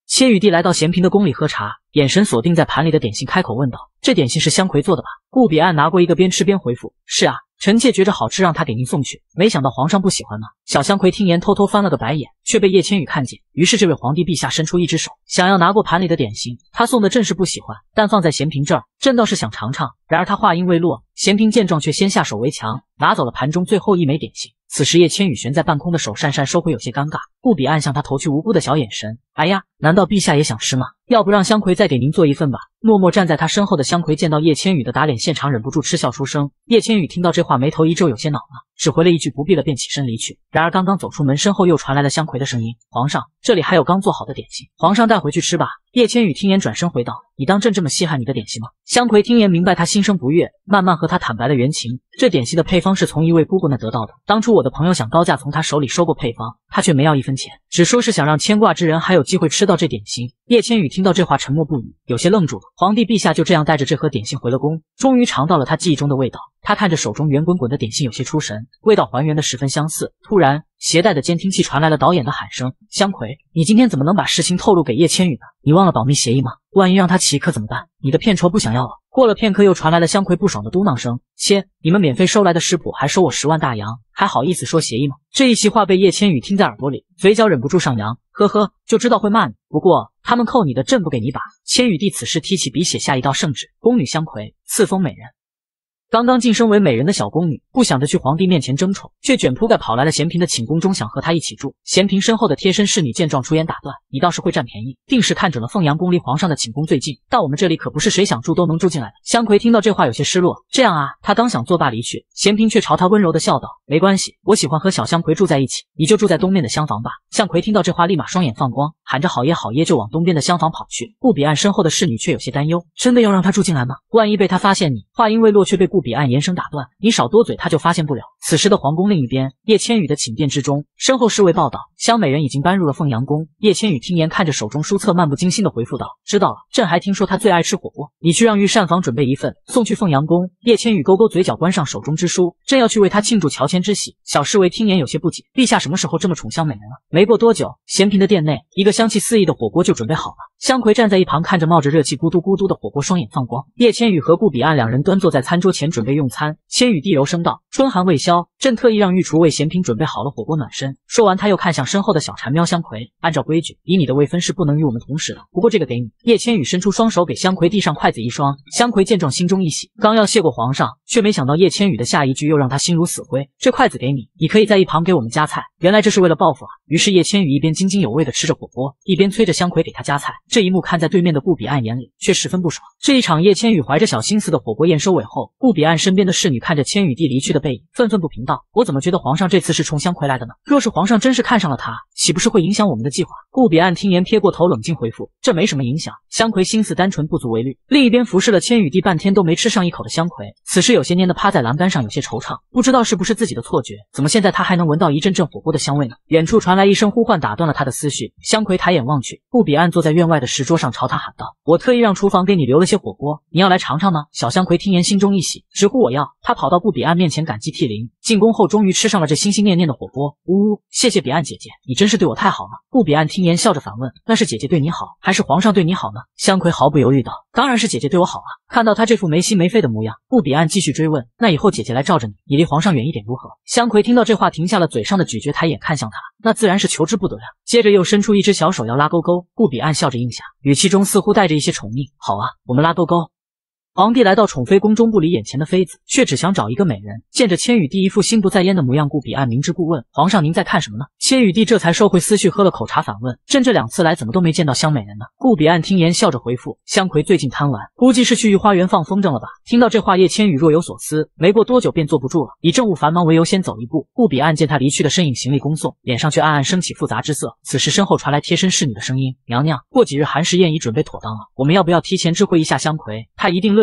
千羽帝来到咸平的宫里喝茶，眼神锁定在盘里的点心，开口问道：“这点心是香葵做的吧？”顾彼岸拿过一个，边吃边回复：“是啊，臣妾觉着好吃，让他给您送去。没想到皇上不喜欢呢。”小香葵听言，偷偷翻了个白眼，却被叶千羽看见。于是这位皇帝陛下伸出一只手，想要拿过盘里的点心。他送的正是不喜欢，但放在咸平这儿，朕倒是想尝尝。然而他话音未落，咸平见状却先下手为强，拿走了盘中最后一枚点心。此时叶千羽悬在半空的手讪讪收回，有些尴尬。顾彼岸向他投去无辜的小眼神。哎呀，难道陛下也想吃吗？要不让香葵再给您做一份吧。默默站在他身后的香葵见到叶千羽的打脸，现场忍不住嗤笑出声。叶千羽听到这话，眉头一皱，有些恼了，只回了一句不必了，便起身离去。然而刚刚走出门，身后又传来了香葵的声音：“皇上，这里还有刚做好的点心，皇上带回去吃吧。”叶千羽听言转身回道：“你当朕这么稀罕你的点心吗？”香葵听言明白他心生不悦，慢慢和他坦白了原情。这点心的配方是从一位姑姑那得到的，当初我的朋友想高价从他手里收过配方，他却没要一分钱，只说是想让牵挂之人还有机会吃到这点心。叶千羽听到这话沉默不语，有些愣住了。皇帝陛下就这样带着这盒点心回了宫，终于尝到了他记忆中的味道。他看着手中圆滚滚的点心，有些出神，味道还原的十分相似。突然，携带的监听器传来了导演的喊声：“香葵，你今天怎么能把事情透露给叶千羽呢？你忘了保密协议吗？万一让他起疑可怎么办？你的片酬不想要了。”过了片刻，又传来了香葵不爽的嘟囔声：“切，你们免费收来的食谱还收我十万大洋，还好意思说协议吗？”这一席话被叶千羽听在耳朵里，嘴角忍不住上扬，呵呵，就知道会骂你。不过他们扣你的，朕不给你把。千羽帝此时提起笔写下一道圣旨：宫女香葵，赐封美人。刚刚晋升为美人的小宫女，不想着去皇帝面前争宠，却卷铺盖跑来了咸平的寝宫中，想和他一起住。咸平身后的贴身侍女见状出言打断：“你倒是会占便宜，定是看准了凤阳宫离皇上的寝宫最近，到我们这里可不是谁想住都能住进来的。”香葵听到这话有些失落，这样啊，他刚想作罢离去，咸平却朝他温柔的笑道：“没关系，我喜欢和小香葵住在一起，你就住在东面的厢房吧。”香葵听到这话，立马双眼放光，喊着好耶好耶就往东边的厢房跑去。顾彼岸身后的侍女却有些担忧：“真的要让他住进来吗？万一被他发现你……”话音未落，却被顾彼岸严声打断：“你少多嘴，他就发现不了。”此时的皇宫另一边，叶千羽的寝殿之中，身后侍卫报道：“香美人已经搬入了凤阳宫。”叶千羽听言，看着手中书册，漫不经心的回复道：“知道了，朕还听说他最爱吃火锅，你去让御膳房准备一份，送去凤阳宫。”叶千羽勾勾嘴角，关上手中之书，正要去为他庆祝乔迁之喜。小侍卫听言有些不解：“陛下什么时候这么宠香美人了？”没过多久，咸平的殿内，一个香气四溢的火锅就准备好了。香葵站在一旁，看着冒着热气咕嘟咕嘟的火锅，双眼放光。叶千羽和顾彼岸两人端坐在餐桌前准备用餐。千羽帝柔声道：“春寒未消，朕特意让御厨为咸平准备好了火锅暖身。”说完，他又看向身后的小蝉喵香葵：“按照规矩，以你的位分是不能与我们同食的，不过这个给你。”叶千羽伸出双手给香葵递上筷子一双。香葵见状心中一喜，刚要谢过皇上，却没想到叶千羽的下一句又让他心如死灰：“这筷子给你，你可以在一旁给我们夹菜。”原来这是为了报复啊！于是叶千羽一边津津有味地吃着火锅，一边催着香葵给他夹菜。这一幕看在对面的顾彼岸眼里，却十分不爽。这一场叶千羽怀着小心思的火锅宴收尾后，顾彼岸身边的侍女看着千羽帝离去的背影，愤愤不平道：“我怎么觉得皇上这次是冲香葵来的呢？若是皇上真是看上了他，岂不是会影响我们的计划？”顾彼岸听言撇过头，冷静回复：“这没什么影响。”香葵心思单纯，不足为虑。另一边服侍了千羽帝半天都没吃上一口的香葵，此时有些蔫的趴在栏杆上，有些惆怅，不知道是不是自己的错觉，怎么现在他还能闻到一阵阵火锅的香味呢？远处传来一声呼唤，打断了他的思绪。香葵抬眼望去，顾彼岸坐在院外的石桌上，朝他喊道：“我特意让厨房给你留了些火锅，你要来尝尝吗？”小香葵听言心中一喜，直呼我要。他跑到顾彼岸面前感激涕零。进宫后终于吃上了这心心念念的火锅，呜呜，谢谢彼岸姐姐，你真是对我太好了。顾彼岸听言笑着反问：“那是姐姐对你好，还是皇上对你好呢？”香葵毫不犹豫道：“当然是姐姐对我好啊。”看到他这副没心没肺的模样，顾彼岸继续追问：“那以后姐姐来罩着你，你离皇上远一点如何？”香葵听到这话，停下了嘴上的咀嚼，抬眼看向他，那自然是求之不得呀。接着又伸出一只小手要拉勾勾，顾彼岸笑着应下，语气中似乎带着一些宠溺：“好啊，我们拉勾勾。”皇帝来到宠妃宫中，不理眼前的妃子，却只想找一个美人。见着千羽帝一副心不在焉的模样，顾彼岸明知故问：“皇上您在看什么呢？”千羽帝这才收回思绪，喝了口茶，反问：“朕这两次来怎么都没见到香美人呢？”顾彼岸听言笑着回复：“香葵最近贪玩，估计是去御花园放风筝了吧。”听到这话，叶千羽若有所思，没过多久便坐不住了，以政务繁忙为由先走一步。顾彼岸见他离去的身影，行礼恭送，脸上却暗暗升起复杂之色。此时身后传来贴身侍女的声音：“娘娘，过几日寒食宴已准备妥当了，我们要不要提前知会一下香葵？她一定乐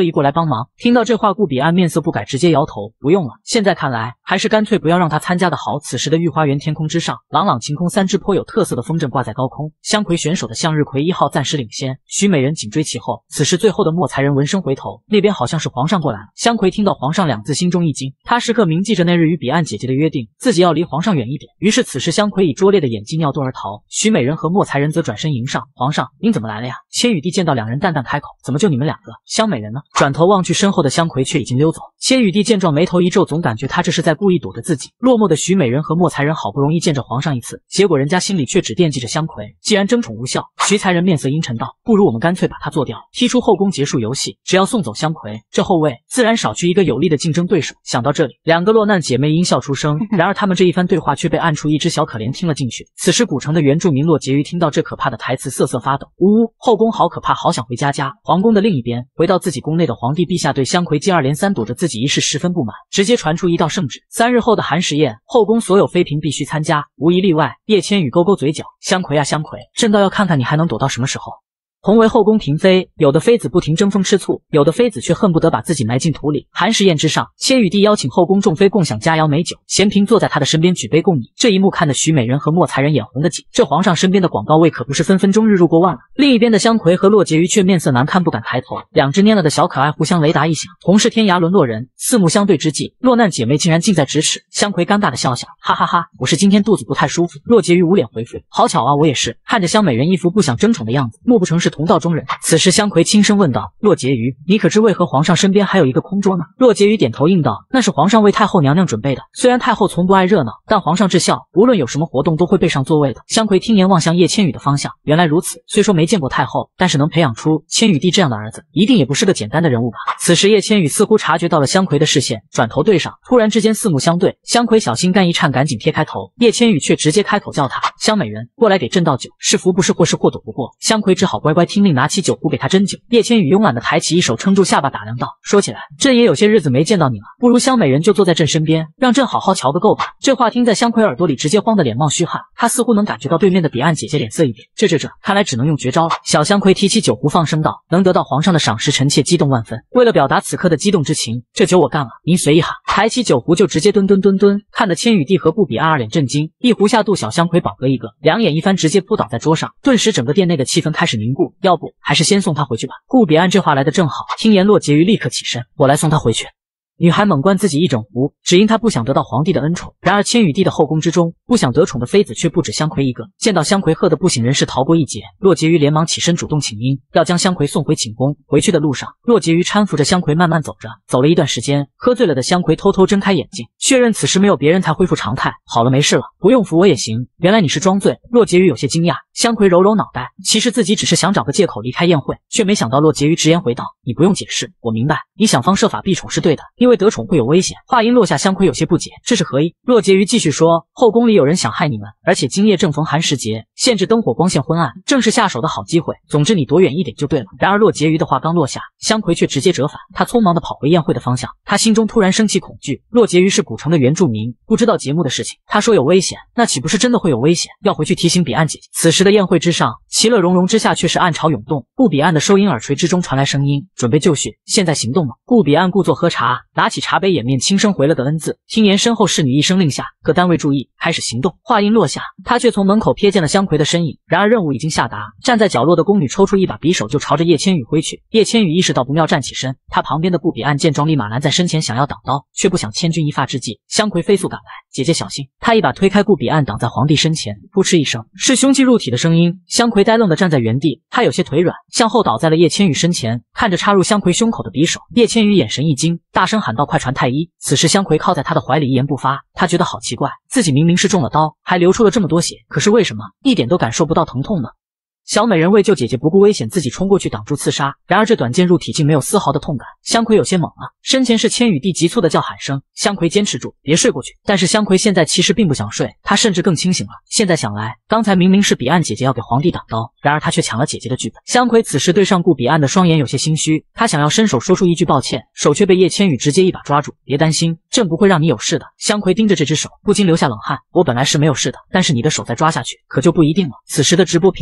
乐意过来帮忙。听到这话，顾彼岸面色不改，直接摇头，不用了，现在看来还是干脆不要让他参加的好。此时的御花园天空之上，朗朗晴空，三只颇有特色的风筝挂在高空，香葵选手的向日葵一号暂时领先，徐美人紧追其后。此时最后的莫才人闻声回头，那边好像是皇上过来了。香葵听到皇上两字，心中一惊，他时刻铭记着那日与彼岸姐姐的约定，自己要离皇上远一点。于是此时香葵以拙劣的演技尿遁而逃，徐美人和莫才人则转身迎上。皇上，您怎么来了呀？千羽帝见到两人淡淡开口，怎么就你们两个？香美人呢？转头望去，身后的香葵却已经溜走。千羽帝见状眉头一皱，总感觉他这是在故意躲着自己。落寞的徐美人和莫才人好不容易见着皇上一次，结果人家心里却只惦记着香葵。既然争宠无效，徐才人面色阴沉道，不如我们干脆把他做掉，踢出后宫结束游戏，只要送走香葵，这后位自然少去一个有力的竞争对手。想到这里，两个落难姐妹阴笑出声，然而她们这一番对话却被暗处一只小可怜听了进去。此时古城的原住民洛婕妤听到这可怕的台词，瑟瑟发抖。呜呜，后宫好可怕，好想回家家。皇宫的另一边，回到自己宫内的皇帝陛下对香葵接二连三躲着自己一事十分不满，直接传出一道圣旨：三日后的寒食宴，后宫所有妃嫔必须参加，无一例外。叶千羽勾勾嘴角，香葵啊香葵，朕倒要看看你还能躲到什么时候。同为后宫嫔妃，有的妃子不停争风吃醋，有的妃子却恨不得把自己埋进土里。寒食宴之上，千羽帝邀请后宫众妃共享佳肴美酒，贤嫔坐在他的身边举杯共饮。这一幕看得徐美人和莫才人眼红的紧，这皇上身边的广告位可不是分分钟日入过万了。另一边的香葵和洛婕妤却面色难看，不敢抬头，两只蔫了的小可爱互相雷达一响，同是天涯沦落人。四目相对之际，落难姐妹竟然近在咫尺。香葵尴尬的笑笑，哈哈哈，我是今天肚子不太舒服。洛婕妤捂脸回复，好巧啊，我也是。看着香美人一副不想争宠的样子，莫不成是同道中人？此时香葵轻声问道，洛婕妤，你可知为何皇上身边还有一个空桌呢？洛婕妤点头应道，那是皇上为太后娘娘准备的。虽然太后从不爱热闹，但皇上至孝，无论有什么活动都会备上座位的。香葵听言望向叶千羽的方向，原来如此。虽说没见过太后，但是能培养出千羽帝这样的儿子，一定也不是个简单的人物吧。此时叶千羽似乎察觉到了香葵的视线，转头对上，突然之间四目相对，香葵小心肝一颤，赶紧撇开头，叶千羽却直接开口叫他，香美人，过来给朕倒酒，是福不是祸，是祸躲不过。香葵只好乖乖听令，拿起酒壶给他斟酒。叶千羽慵懒的抬起一手撑住下巴，打量道，说起来，朕也有些日子没见到你了，不如香美人就坐在朕身边，让朕好好瞧个够吧。这话听在香葵耳朵里，直接慌得脸冒虚汗。她似乎能感觉到对面的彼岸姐姐脸色一变，这这这，看来只能用绝招了。小香葵提起酒壶放声道，能得到皇上的赏识，臣妾激动万分。为了表达此刻的激动之情，这酒我干了，您随意喊。抬起酒壶就直接蹲蹲蹲蹲，看得千羽帝和不比二二脸震惊，一壶下肚，小香葵饱嗝一个，两眼一翻，直接扑倒在桌上。顿时整个店内的气氛开始凝固，要不还是先送他回去吧。顾彼岸这话来的正好，听言洛婕妤立刻起身，我来送他回去。女孩猛灌自己一整壶，只因她不想得到皇帝的恩宠。然而千羽帝的后宫之中，不想得宠的妃子却不止香葵一个。见到香葵喝得不省人事，逃过一劫，洛婕妤连忙起身主动请缨，要将香葵送回寝宫。回去的路上，洛婕妤搀扶着香葵慢慢走着。走了一段时间，喝醉了的香葵偷偷睁开眼睛，确认此时没有别人才恢复常态。好了，没事了，不用扶我也行。原来你是装醉。洛婕妤有些惊讶，香葵揉揉脑袋，其实自己只是想找个借口离开宴会，却没想到洛婕妤直言回道，你不用解释，我明白，你想方设法避宠是对的，因为得宠会有危险。话音落下，香葵有些不解，这是何意？洛婕妤继续说，后宫里有人想害你们，而且今夜正逢寒食节，限制灯火，光线昏暗，正是下手的好机会。总之你躲远一点就对了。然而洛婕妤的话刚落下，香葵却直接折返，她匆忙地跑回宴会的方向，她心中突然升起恐惧。洛婕妤是古城的原住民，不知道节目的事情，她说有危险，那岂不是真的会有危险？要回去提醒彼岸姐姐。此时的宴会之上，其乐融融之下却是暗潮涌动。顾彼岸的收音耳垂之中传来声音，准备就绪，现在行动吗？顾彼岸故作喝茶，拿起茶杯掩面轻声回了个恩字。听言身后侍女一声令下，各单位注意，开始行动。话音落下，他却从门口瞥见了香葵的身影。然而任务已经下达，站在角落的宫女抽出一把匕首就朝着叶千羽挥去。叶千羽意识到不妙，站起身。他旁边的顾彼岸见状，立马拦在身前，想要挡刀，却不想千钧一发之际，香葵飞速赶来，姐姐小心！他一把推开顾彼岸，挡在皇帝身前，扑哧一声，是凶器入体的声音。香葵呆愣地站在原地，他有些腿软，向后倒在了叶千羽身前，看着插入香葵胸口的匕首，叶千羽眼神一惊，大声喊道：“快传太医！”此时香葵靠在他的怀里一言不发，他觉得好奇怪，自己明明是中了刀，还流出了这么多血，可是为什么一点都感受不到疼痛呢？小美人为救姐姐不顾危险，自己冲过去挡住刺杀，然而这短剑入体竟没有丝毫的痛感。香葵有些懵了，身前是千羽帝急促的叫喊声，香葵坚持住，别睡过去。但是香葵现在其实并不想睡，她甚至更清醒了。现在想来，刚才明明是彼岸姐姐要给皇帝挡刀，然而她却抢了姐姐的剧本。香葵此时对上顾彼岸的双眼有些心虚，她想要伸手说出一句抱歉，手却被叶千羽直接一把抓住。别担心，朕不会让你有事的。香葵盯着这只手，不禁流下冷汗。我本来是没有事的，但是你的手再抓下去，可就不一定了。此时的直播屏幕之外弹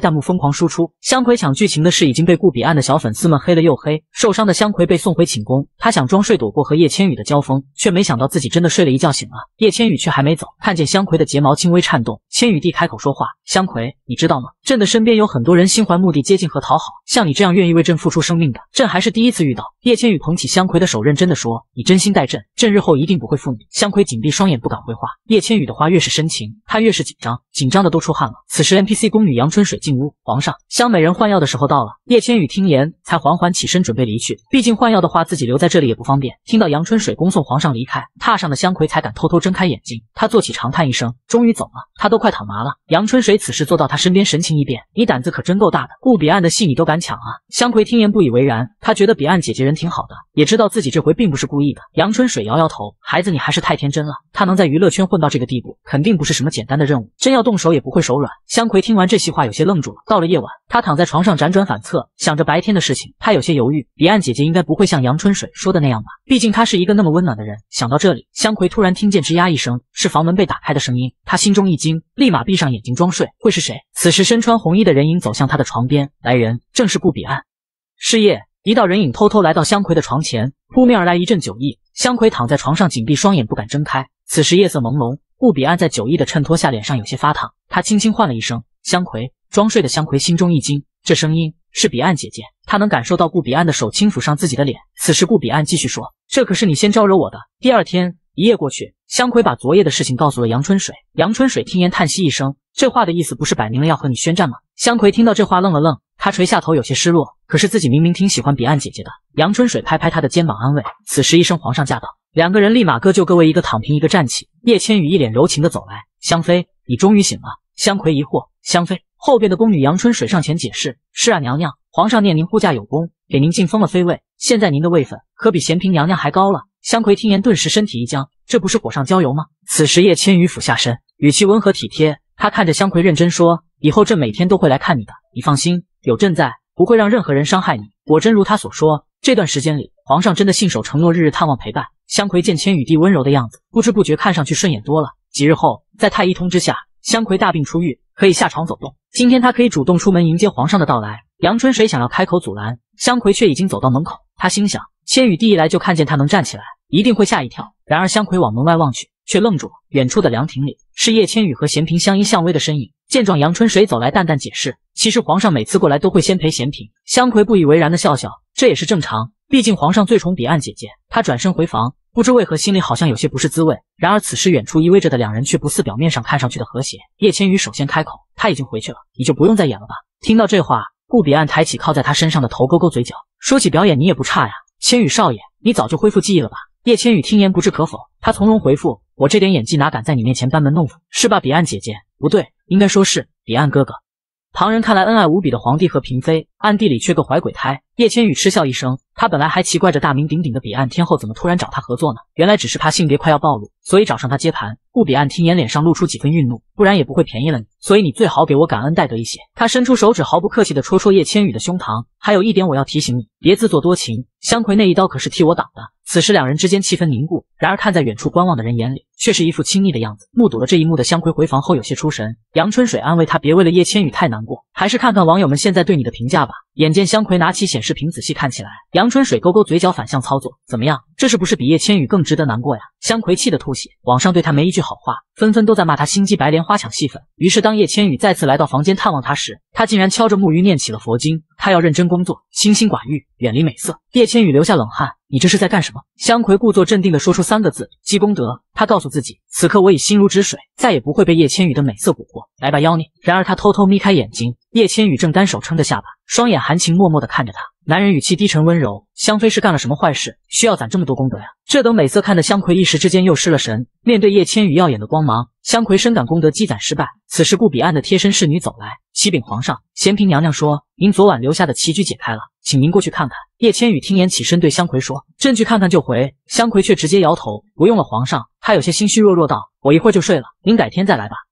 弹幕疯狂输出。香葵抢剧情的事已经被顾彼岸的小粉丝们黑了又黑，受伤的香葵被送回寝宫，他想装睡躲过和叶千羽的交锋，却没想到自己真的睡了一觉醒了。叶千羽却还没走，看见香葵的睫毛轻微颤动，千羽弟开口说话：“香葵，你知道吗？朕的身边有很多人心怀目的接近和讨好，像你这样愿意为朕付出生命的，朕还是第一次遇到。”叶千羽捧起香葵的手，认真的说：“你真心待朕，朕日后一定不会负你。”香葵紧闭双眼，不敢回话。叶千羽的话越是深情，他越是紧张，紧张的都出汗了。此时 N P C 宫女杨春水进屋，皇上，香美人换药的时候到了。叶千羽听言，才缓缓起身准备离去，毕竟换药的话自己留在这里也不方便。听到杨春水恭送皇上离开，榻上的香葵才敢偷偷睁开眼睛。他坐起长叹一声，终于走了，他都快躺麻了。杨春水此时坐到他身边，神情一变：“你胆子可真够大的，顾彼岸的戏你都敢抢啊！”香葵听言不以为然，他觉得彼岸姐姐人挺好的，也知道自己这回并不是故意的。杨春水摇摇头：“孩子你还是太天真了，他能在娱乐圈混到这个地步，肯定不是什么简单的任务，真要动手也不会手软。”香葵听完这席话有些愣住了。到了夜晚，他躺在床上辗转反侧，想着白天的事情，他有些犹豫，彼岸姐姐应该不会像杨春水说的那样吧，毕竟她是一个那么温暖的人。想到这里，香葵突然听见吱呀一声，是房门被打开的声音，他心中一惊，立马闭上眼睛装睡。会是谁？此时身穿红衣的人影走向他的床边，来人正是顾彼岸。是夜，一道人影偷偷来到香葵的床前，扑面而来一阵酒意。香葵躺在床上紧闭双眼不敢睁开。此时夜色朦胧，顾彼岸在酒意的衬托下脸上有些发烫，他轻轻唤了一声香葵。装睡的香葵心中一惊，这声音是彼岸姐姐，她能感受到顾彼岸的手轻抚上自己的脸。此时顾彼岸继续说：“这可是你先招惹我的。”第二天一夜过去，香葵把昨夜的事情告诉了杨春水。杨春水听言叹息一声，这话的意思不是摆明了要和你宣战吗？香葵听到这话愣了愣，她垂下头有些失落，可是自己明明挺喜欢彼岸姐姐的。杨春水拍拍她的肩膀安慰。此时一声皇上驾到，两个人立马各就各位，一个躺平一个站起。叶千羽一脸柔情的走来：“香妃，你终于醒了。”香葵疑惑：“香妃？”后边的宫女杨春水上前解释：“是啊，娘娘，皇上念您护驾有功，给您晋封了妃位，现在您的位分可比咸平娘娘还高了。”香葵听言顿时身体一僵，这不是火上浇油吗？此时叶千羽俯下身，语气温和体贴，他看着香葵认真说：“以后朕每天都会来看你的，你放心，有朕在，不会让任何人伤害你。”果真如他所说，这段时间里，皇上真的信守承诺，日日探望陪伴。香葵见千羽弟温柔的样子，不知不觉看上去顺眼多了。几日后，在太医通知下，香葵大病初愈，可以下床走动。今天他可以主动出门迎接皇上的到来。杨春水想要开口阻拦，香葵却已经走到门口。他心想，千羽弟一来就看见他能站起来，一定会吓一跳。然而香葵往门外望去，却愣住了。远处的凉亭里，是叶千羽和咸平相依相偎的身影。见状，杨春水走来，淡淡解释：“其实皇上每次过来都会先陪咸平。”香葵不以为然的笑笑，这也是正常，毕竟皇上最宠彼岸姐姐。他转身回房，不知为何心里好像有些不是滋味。然而此时远处依偎着的两人却不似表面上看上去的和谐。叶千羽首先开口：“他已经回去了，你就不用再演了吧。”听到这话，顾彼岸抬起靠在他身上的头，勾勾嘴角，说起表演你也不差呀，千羽少爷，你早就恢复记忆了吧？叶千羽听言不置可否，他从容回复：“我这点演技哪敢在你面前班门弄斧，是吧？彼岸姐姐，不对，应该说是彼岸哥哥。”旁人看来恩爱无比的皇帝和嫔妃，暗地里却个怀鬼胎。叶千羽嗤笑一声，他本来还奇怪着大名鼎鼎的彼岸天后怎么突然找他合作呢？原来只是怕性别快要暴露，所以找上他接盘。顾彼岸听言脸上露出几分愠怒，不然也不会便宜了你，所以你最好给我感恩戴德一些。他伸出手指毫不客气地戳戳叶千羽的胸膛。还有一点我要提醒你，别自作多情，香葵那一刀可是替我挡的。此时两人之间气氛凝固，然而看在远处观望的人眼里，却是一副亲昵的样子。目睹了这一幕的香葵回房后有些出神，杨春水安慰他别为了叶千羽太难过，还是看看网友们现在对你的评价吧。眼见香葵拿起显示屏仔细看起来，杨春水勾勾嘴角反向操作，怎么样，这是不是比叶千羽更值得难过呀？香葵气得吐血，网上对他没一句好话，纷纷都在骂他心机白莲花抢戏份。于是当叶千羽再次来到房间探望他时，他竟然敲着木鱼念起了佛经，他要认真工作，清心寡欲，远离美色。叶千羽流下冷汗，你这是在干什么？香葵故作镇定地说出三个字：积功德。他告诉自己，此刻我已心如止水，再也不会被叶千羽的美色蛊惑，来吧妖孽。然而他偷偷眯开眼睛，叶千羽正单手撑着下巴，双眼含情脉脉地看着他。男人语气低沉温柔，香妃是干了什么坏事，需要攒这么多功德呀？这等美色看得香葵一时之间又失了神。面对叶千羽耀眼的光芒，香葵深感功德积攒失败。此时顾彼岸的贴身侍女走来，启禀皇上，咸平娘娘说您昨晚留下的棋局解开了，请您过去看看。叶千羽听言起身对香葵说：“朕去看看就回。”香葵却直接摇头：“不用了，皇上。”他有些心虚弱弱道：“我一会儿就睡了，您改天再来吧。”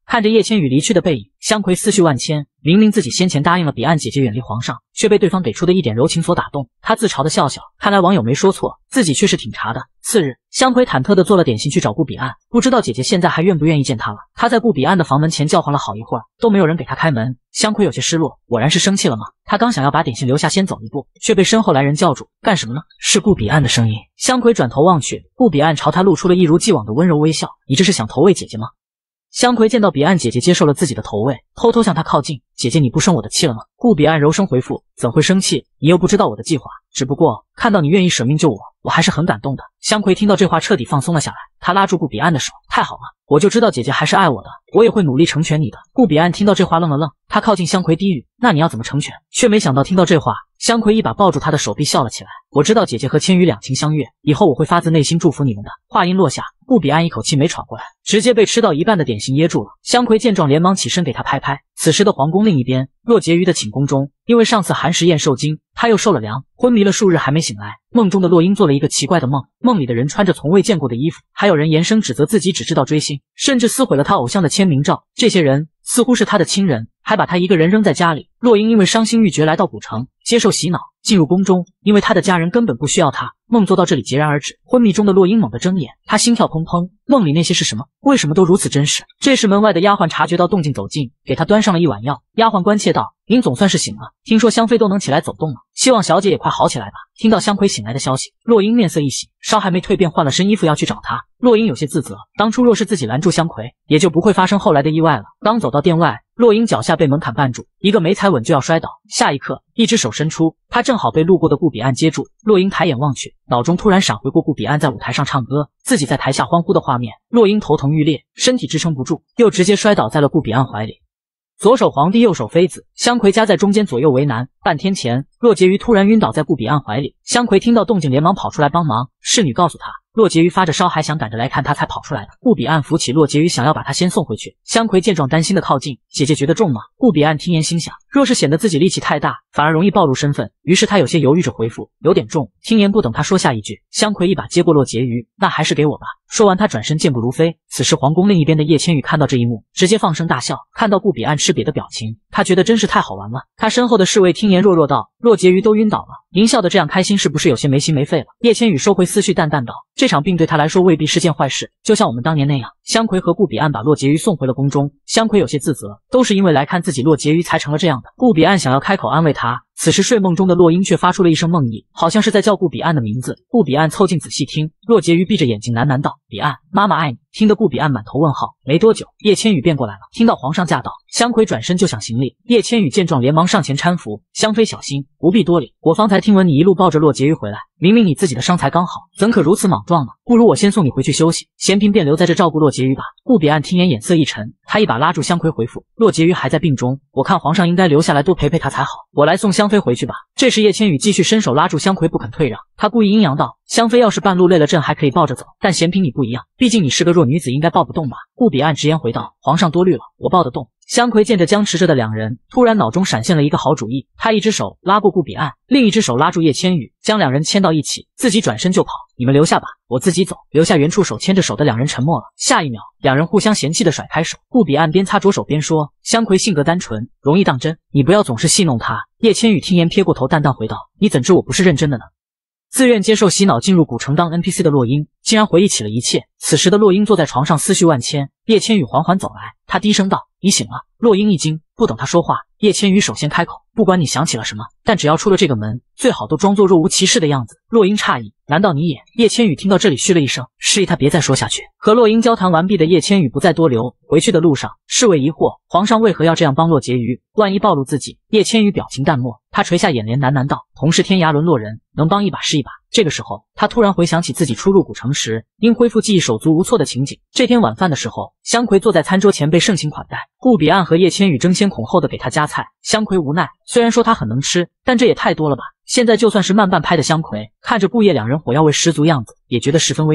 看着叶千羽离去的背影，香葵思绪万千。明明自己先前答应了彼岸姐姐远离皇上，却被对方给出的一点柔情所打动。她自嘲的笑笑，看来网友没说错，自己确实挺茶的。次日，香葵忐忑地做了点心去找顾彼岸，不知道姐姐现在还愿不愿意见她了。她在顾彼岸的房门前叫唤了好一会儿，都没有人给她开门。香葵有些失落，果然是生气了吗？她刚想要把点心留下先走一步，却被身后来人叫住。干什么呢？是顾彼岸的声音。香葵转头望去，顾彼岸朝她露出了一如既往的温柔微笑。你这是想投喂姐姐吗？香葵见到彼岸姐姐接受了自己的投喂，偷偷向她靠近。姐姐，你不生我的气了吗？顾彼岸柔声回复，怎会生气？你又不知道我的计划，只不过看到你愿意舍命救我，我还是很感动的。香葵听到这话彻底放松了下来，她拉住顾彼岸的手，太好了，我就知道姐姐还是爱我的，我也会努力成全你的。顾彼岸听到这话愣了愣，他靠近香葵低语，那你要怎么成全？却没想到听到这话，香葵一把抱住他的手臂笑了起来。我知道姐姐和千羽两情相悦，以后我会发自内心祝福你们的。话音落下，顾彼岸一口气没喘过来，直接被吃到一半的点心噎住了。香葵见状连忙起身给他拍拍。此时的皇宫另一边，若婕妤的寝宫中，因为上次寒食宴受惊，她又受了凉，昏迷了数日还没醒来。梦中的洛英做了一个奇怪的梦，梦里的人穿着从未见过的衣服，还有人言声指责自己只知道追星，甚至撕毁了他偶像的签名照。这些人似乎是他的亲人，还把他一个人扔在家里。洛英因为伤心欲绝来到古城接受洗脑，进入宫中，因为他的家人根本不需要他。梦做到这里截然而止，昏迷中的洛英猛地睁眼，他心跳砰砰，梦里那些是什么？为什么都如此真实？这时门外的丫鬟察觉到动静走近，给他端上了一碗药。丫鬟关切道，您总算是醒了，听说香妃都能起来走动了，希望小姐也快好起来吧。听到香葵醒来的消息，洛英面色一喜，稍还没蜕变，换了身衣服要去找她。洛英有些自责，当初若是自己拦住香葵，也就不会发生后来的意外了。刚走到殿外，洛英脚下被门槛绊住，一个没踩稳就要摔倒。下一刻，一只手伸出，他正好被路过的顾彼岸接住。洛英抬眼望去，脑中突然闪回过顾彼岸在舞台上唱歌，自己在台下欢呼的画面。洛英头疼欲裂，身体支撑不住，又直接摔倒在了顾彼岸怀里。左手皇帝，右手妃子，香葵夹在中间，左右为难。半天前，若婕妤突然晕倒在顾彼岸怀里，香葵听到动静连忙跑出来帮忙。侍女告诉她，若婕妤发着烧，还想赶着来看她才跑出来的。顾彼岸扶起若婕妤，想要把她先送回去。香葵见状担心的靠近，姐姐觉得重吗？顾彼岸听言心想，若是显得自己力气太大，反而容易暴露身份，于是他有些犹豫着回复，有点重。听言不等他说下一句，香葵一把接过若婕妤，那还是给我吧。说完他转身健步如飞。此时皇宫另一边的叶千羽看到这一幕，直接放声大笑。看到顾彼岸吃瘪的表情，他觉得真是太好玩了。他身后的侍卫听言弱弱道，若婕妤都晕倒了，您笑得这样开心，是不是有些没心没肺了？叶千羽收回思绪，淡淡道，这场病对他来说未必是件坏事，就像我们当年那样。香葵和顾彼岸把若婕妤送回了宫中，香葵有些自责，都是因为来看自己若婕妤才成了这样的。顾彼岸想要开口安慰他，此时睡梦中的洛英却发出了一声梦呓，好像是在叫顾彼岸的名字。顾彼岸凑近仔细听，若婕妤闭着眼睛喃喃道，彼岸，妈妈爱你。听得顾彼岸满头问号。没多久，叶千羽便过来了，听到皇上驾到，香葵转身就想行礼。叶千羽见状连忙上前搀扶，香妃小心，不必多礼，我方才听闻你一路抱着若婕妤回来，明明你自己的伤才刚好，怎可如此莽撞呢？不如我先送你回去休息，贤嫔便留在这照顾若婕妤吧。顾彼岸听言眼色一沉，他一把拉住香葵回复，若婕妤还在病中，我看皇上应该留下来多陪陪她才好，我来送香妃回去吧。这时叶千羽继续伸手拉住香葵不肯退让，他故意阴阳道，香妃要是半路累了朕还可以抱着走，但贤嫔你不一样，毕竟你是个弱女子，应该抱不动吧。顾彼岸直言回道，皇上多虑了，我抱得动。香葵见着僵持着的两人，突然脑中闪现了一个好主意，他一只手拉过顾彼岸，另一只手拉住叶千羽，将两人牵到一起，自己转身就跑，你们留下吧，我自己走。留下原处手牵着手的两人沉默了，下一秒两人互相嫌弃的甩开手。顾彼岸边擦着手边说，香葵性格单纯，容易当真，你不要总是戏弄她。叶千羽听言撇过头淡淡回道，你怎知我不是认真的呢？自愿接受洗脑进入古城当 N P C 的洛英竟然回忆起了一切。此时的洛英坐在床上思绪万千，叶千羽缓缓走来，他低声道，你醒了。洛英一惊，不等他说话，叶千羽首先开口，不管你想起了什么，但只要出了这个门，最好都装作若无其事的样子。洛英诧异，难道你也？叶千羽听到这里嘘了一声，示意他别再说下去。和洛英交谈完毕的叶千羽不再多留，回去的路上，侍卫疑惑皇上为何要这样帮洛婕妤，万一暴露自己。叶千羽表情淡漠，他垂下眼帘喃喃道，同是天涯沦落人，能帮一把是一把。这个时候他突然回想起自己初入古城时因恢复记忆手足无措的情景。这天晚饭的时候，香葵坐在餐桌前被盛情款待，顾彼岸和叶千羽争先恐后的给他夹菜。香葵无奈，虽然说他很能吃，但这也太多了吧。现在就算是慢半拍的香葵，看着顾叶两人火药味十足样子，也觉得十分微妙。他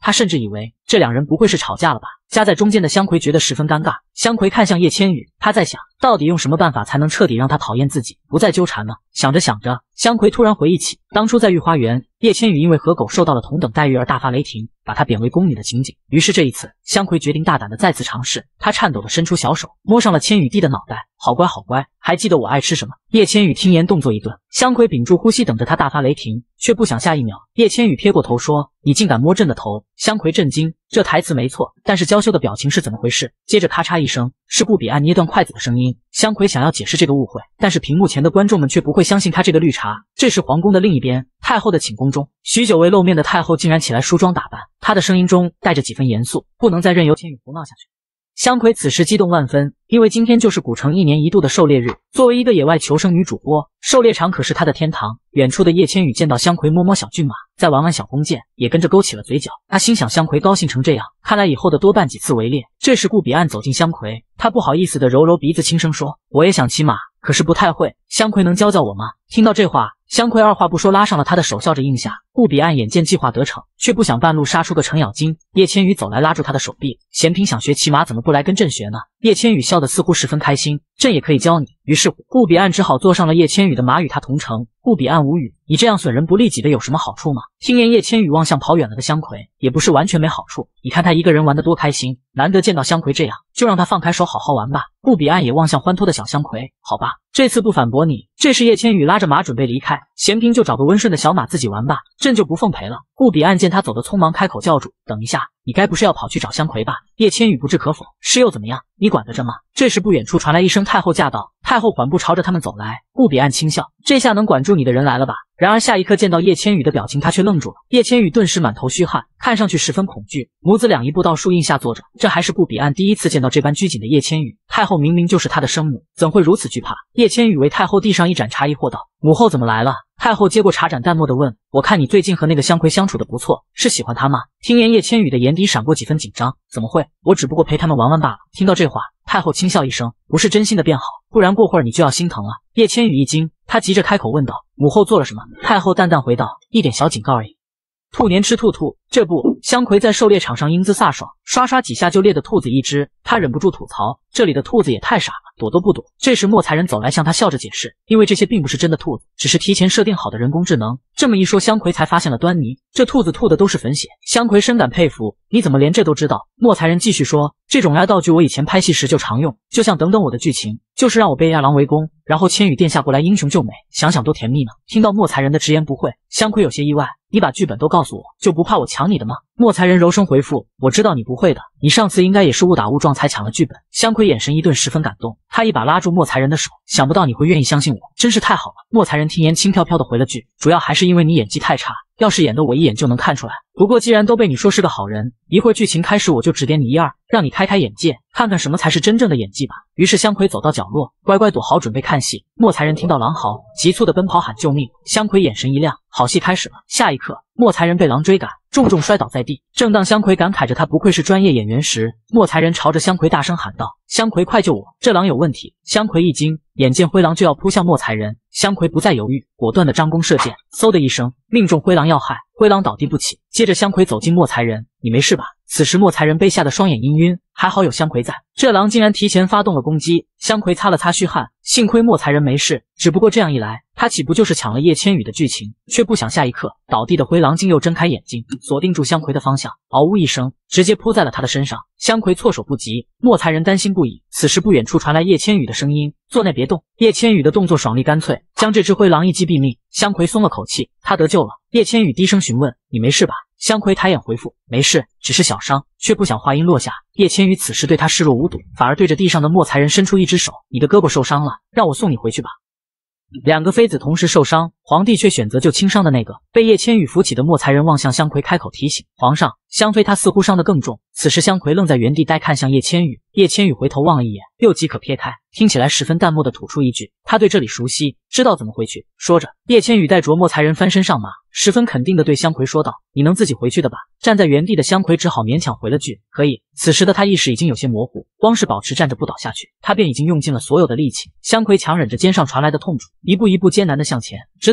他甚至以为这两人不会是吵架了吧。夹在中间的香葵觉得十分尴尬。香葵看向叶千羽，他在想，到底用什么办法才能彻底让他讨厌自己，不再纠缠呢？想着想着，香葵突然回忆起当初在御花园，叶千羽因为和狗受到了同等待遇而大发雷霆，把他贬为宫女的情景。于是这一次，香葵决定大胆的再次尝试。他颤抖的伸出小手，摸上了千羽弟的脑袋。好乖好乖，还记得我爱吃什么？叶千羽听言动作一顿，香葵屏住呼吸，等着他大发雷霆，却不想下一秒，叶千羽撇过头说：“你竟敢摸朕的头！”香葵震惊，这台词没错，但是娇羞的表情是怎么回事？接着咔嚓一声，是顾彼岸捏断筷子的声音。香葵想要解释这个误会，但是屏幕前的观众们却不会相信他这个绿茶。这时皇宫的另一边，太后的寝宫中，许久未露面的太后竟然起来梳妆打扮，她的声音中带着几分严肃，不能再任由千羽胡闹下去。香葵此时激动万分，因为今天就是古城一年一度的狩猎日。作为一个野外求生女主播，狩猎场可是她的天堂。远处的叶千羽见到香葵摸摸小骏马，再玩玩小弓箭，也跟着勾起了嘴角。他心想，香葵高兴成这样，看来以后的多办几次围猎。这时顾彼岸走进香葵，他不好意思的揉揉鼻子，轻声说：“我也想骑马，可是不太会，香葵能教教我吗？”听到这话，香葵二话不说拉上了他的手，笑着应下。顾彼岸眼见计划得逞，却不想半路杀出个程咬金。叶千羽走来拉住他的手臂：“贤嫔想学骑马，怎么不来跟朕学呢？”叶千羽笑得似乎十分开心：“朕也可以教你。”于是顾彼岸只好坐上了叶千羽的马，与他同乘。顾彼岸无语：“你这样损人不利己的有什么好处吗？”听言，叶千羽望向跑远了的香葵，也不是完全没好处。你看他一个人玩得多开心，难得见到香葵这样，就让他放开手好好玩吧。顾彼岸也望向欢脱的小香葵：“好吧，这次不反驳你。”这时叶千羽拉着马准备离开，贤嫔就找个温顺的小马自己玩吧，朕就不奉陪了。顾彼岸见他走得匆忙，开口叫住：“等一下，你该不是要跑去找香葵吧？”叶千羽不置可否：“是又怎么样？你管得着吗？”这时不远处传来一声：“太后驾到！”太后缓步朝着他们走来。顾彼岸轻笑：“这下能管住你的人来了吧？”然而下一刻见到叶千羽的表情，他却愣住了。叶千羽顿时满头虚汗，看上去十分恐惧，母子俩一步到树荫下坐着。这还是顾彼岸第一次见到这般拘谨的叶千羽。太后明明就是他的生母，怎会如此惧怕？叶千羽为太后递上一盏茶，疑惑道：“母后怎么来了？”太后接过茶盏，淡漠地问：“我看你最近和那个香葵相处的不错，是喜欢她吗？”听言，叶千羽的眼底闪过几分紧张：“怎么会？我只不过陪他们玩玩罢了。”听到这话，太后轻笑一声：“不是真心的便好，不然过会儿你就要心疼了。”叶千羽一惊，他急着开口问道：“母后做了什么？”太后淡淡回道：“一点小警告而已。”兔年吃兔兔，这不，香葵在狩猎场上英姿飒爽，刷刷几下就猎的兔子一只。他忍不住吐槽：“这里的兔子也太傻了，躲都不躲。”这时莫才人走来向他笑着解释：“因为这些并不是真的兔子，只是提前设定好的人工智能。”这么一说，香葵才发现了端倪，这兔子吐的都是粉血。香葵深感佩服：“你怎么连这都知道？”莫才人继续说：“这种 A I 道具我以前拍戏时就常用，就像等等我的剧情，就是让我被 A I 狼围攻，然后千羽殿下过来英雄救美，想想都甜蜜呢。”听到莫才人的直言不讳，香葵有些意外：“你把剧本都告诉我，就不怕我抢你的吗？”莫才人柔声回复：“我知道你不会的，你上次应该也是误打误撞才抢了剧本。”香葵眼神一顿，十分感动，他一把拉住莫才人的手：“想不到你会愿意相信我，真是太好了。”莫才人听言，轻飘飘的回了句：“主要还是因为你演技太差，要是演的我一眼就能看出来。不过既然都被你说是个好人，一会儿剧情开始我就指点你一二，让你开开眼界，看看什么才是真正的演技吧。”于是香葵走到角落，乖乖躲好，准备看戏。莫才人听到狼嚎，急促的奔跑喊救命。香葵眼神一亮，好戏开始了。下一刻，莫才人被狼追赶，重重摔倒在地。正当香葵感慨着他不愧是专业演员时，莫才人朝着香葵大声喊道：“香葵，快救我！这狼有问题！”香葵一惊，眼见灰狼就要扑向莫才人，香葵不再犹豫，果断的张弓射箭，嗖的一声命中灰狼要害，灰狼倒地不起。接着香葵走近莫才人：“你没事吧？”此时莫才人被吓得双眼氤氲，还好有香葵在，这狼竟然提前发动了攻击。香葵擦了擦虚汗，幸亏莫才人没事，只不过这样一来，他岂不就是抢了叶千羽的剧情？却不想下一刻，倒地的灰狼竟又睁开眼睛，锁定住香葵的方向，嗷呜一声，直接扑在了他的身上。香葵措手不及，莫才人担心不已。此时不远处传来叶千羽的声音：“坐那别动。”叶千羽的动作爽利干脆，将这只灰狼一击毙命。香葵松了口气，他得救了。叶千羽低声询问：“你没事吧？”香葵抬眼回复：“没事，只是小伤。”却不想话音落下，叶千羽此时对他视若无睹，反而对着地上的莫才人伸出一只手：“你的胳膊受伤了，让我送你回去吧。”两个妃子同时受伤，皇帝却选择救轻伤的那个。被叶千羽扶起的莫才人望向香葵，开口提醒：“皇上，香妃她似乎伤得更重。”此时香葵愣在原地呆看向叶千羽，叶千羽回头望了一眼，又即可撇开，听起来十分淡漠的吐出一句：“他对这里熟悉，知道怎么回去。”说着，叶千羽带着莫才人翻身上马，十分肯定地对香葵说道：“你能自己回去的吧？”站在原地的香葵只好勉强回了句：“可以。”此时的他意识已经有些模糊，光是保持站着不倒下去，他便已经用尽了所有的力气。香葵强忍着肩上传来的痛楚，一步一步艰难地向前，直到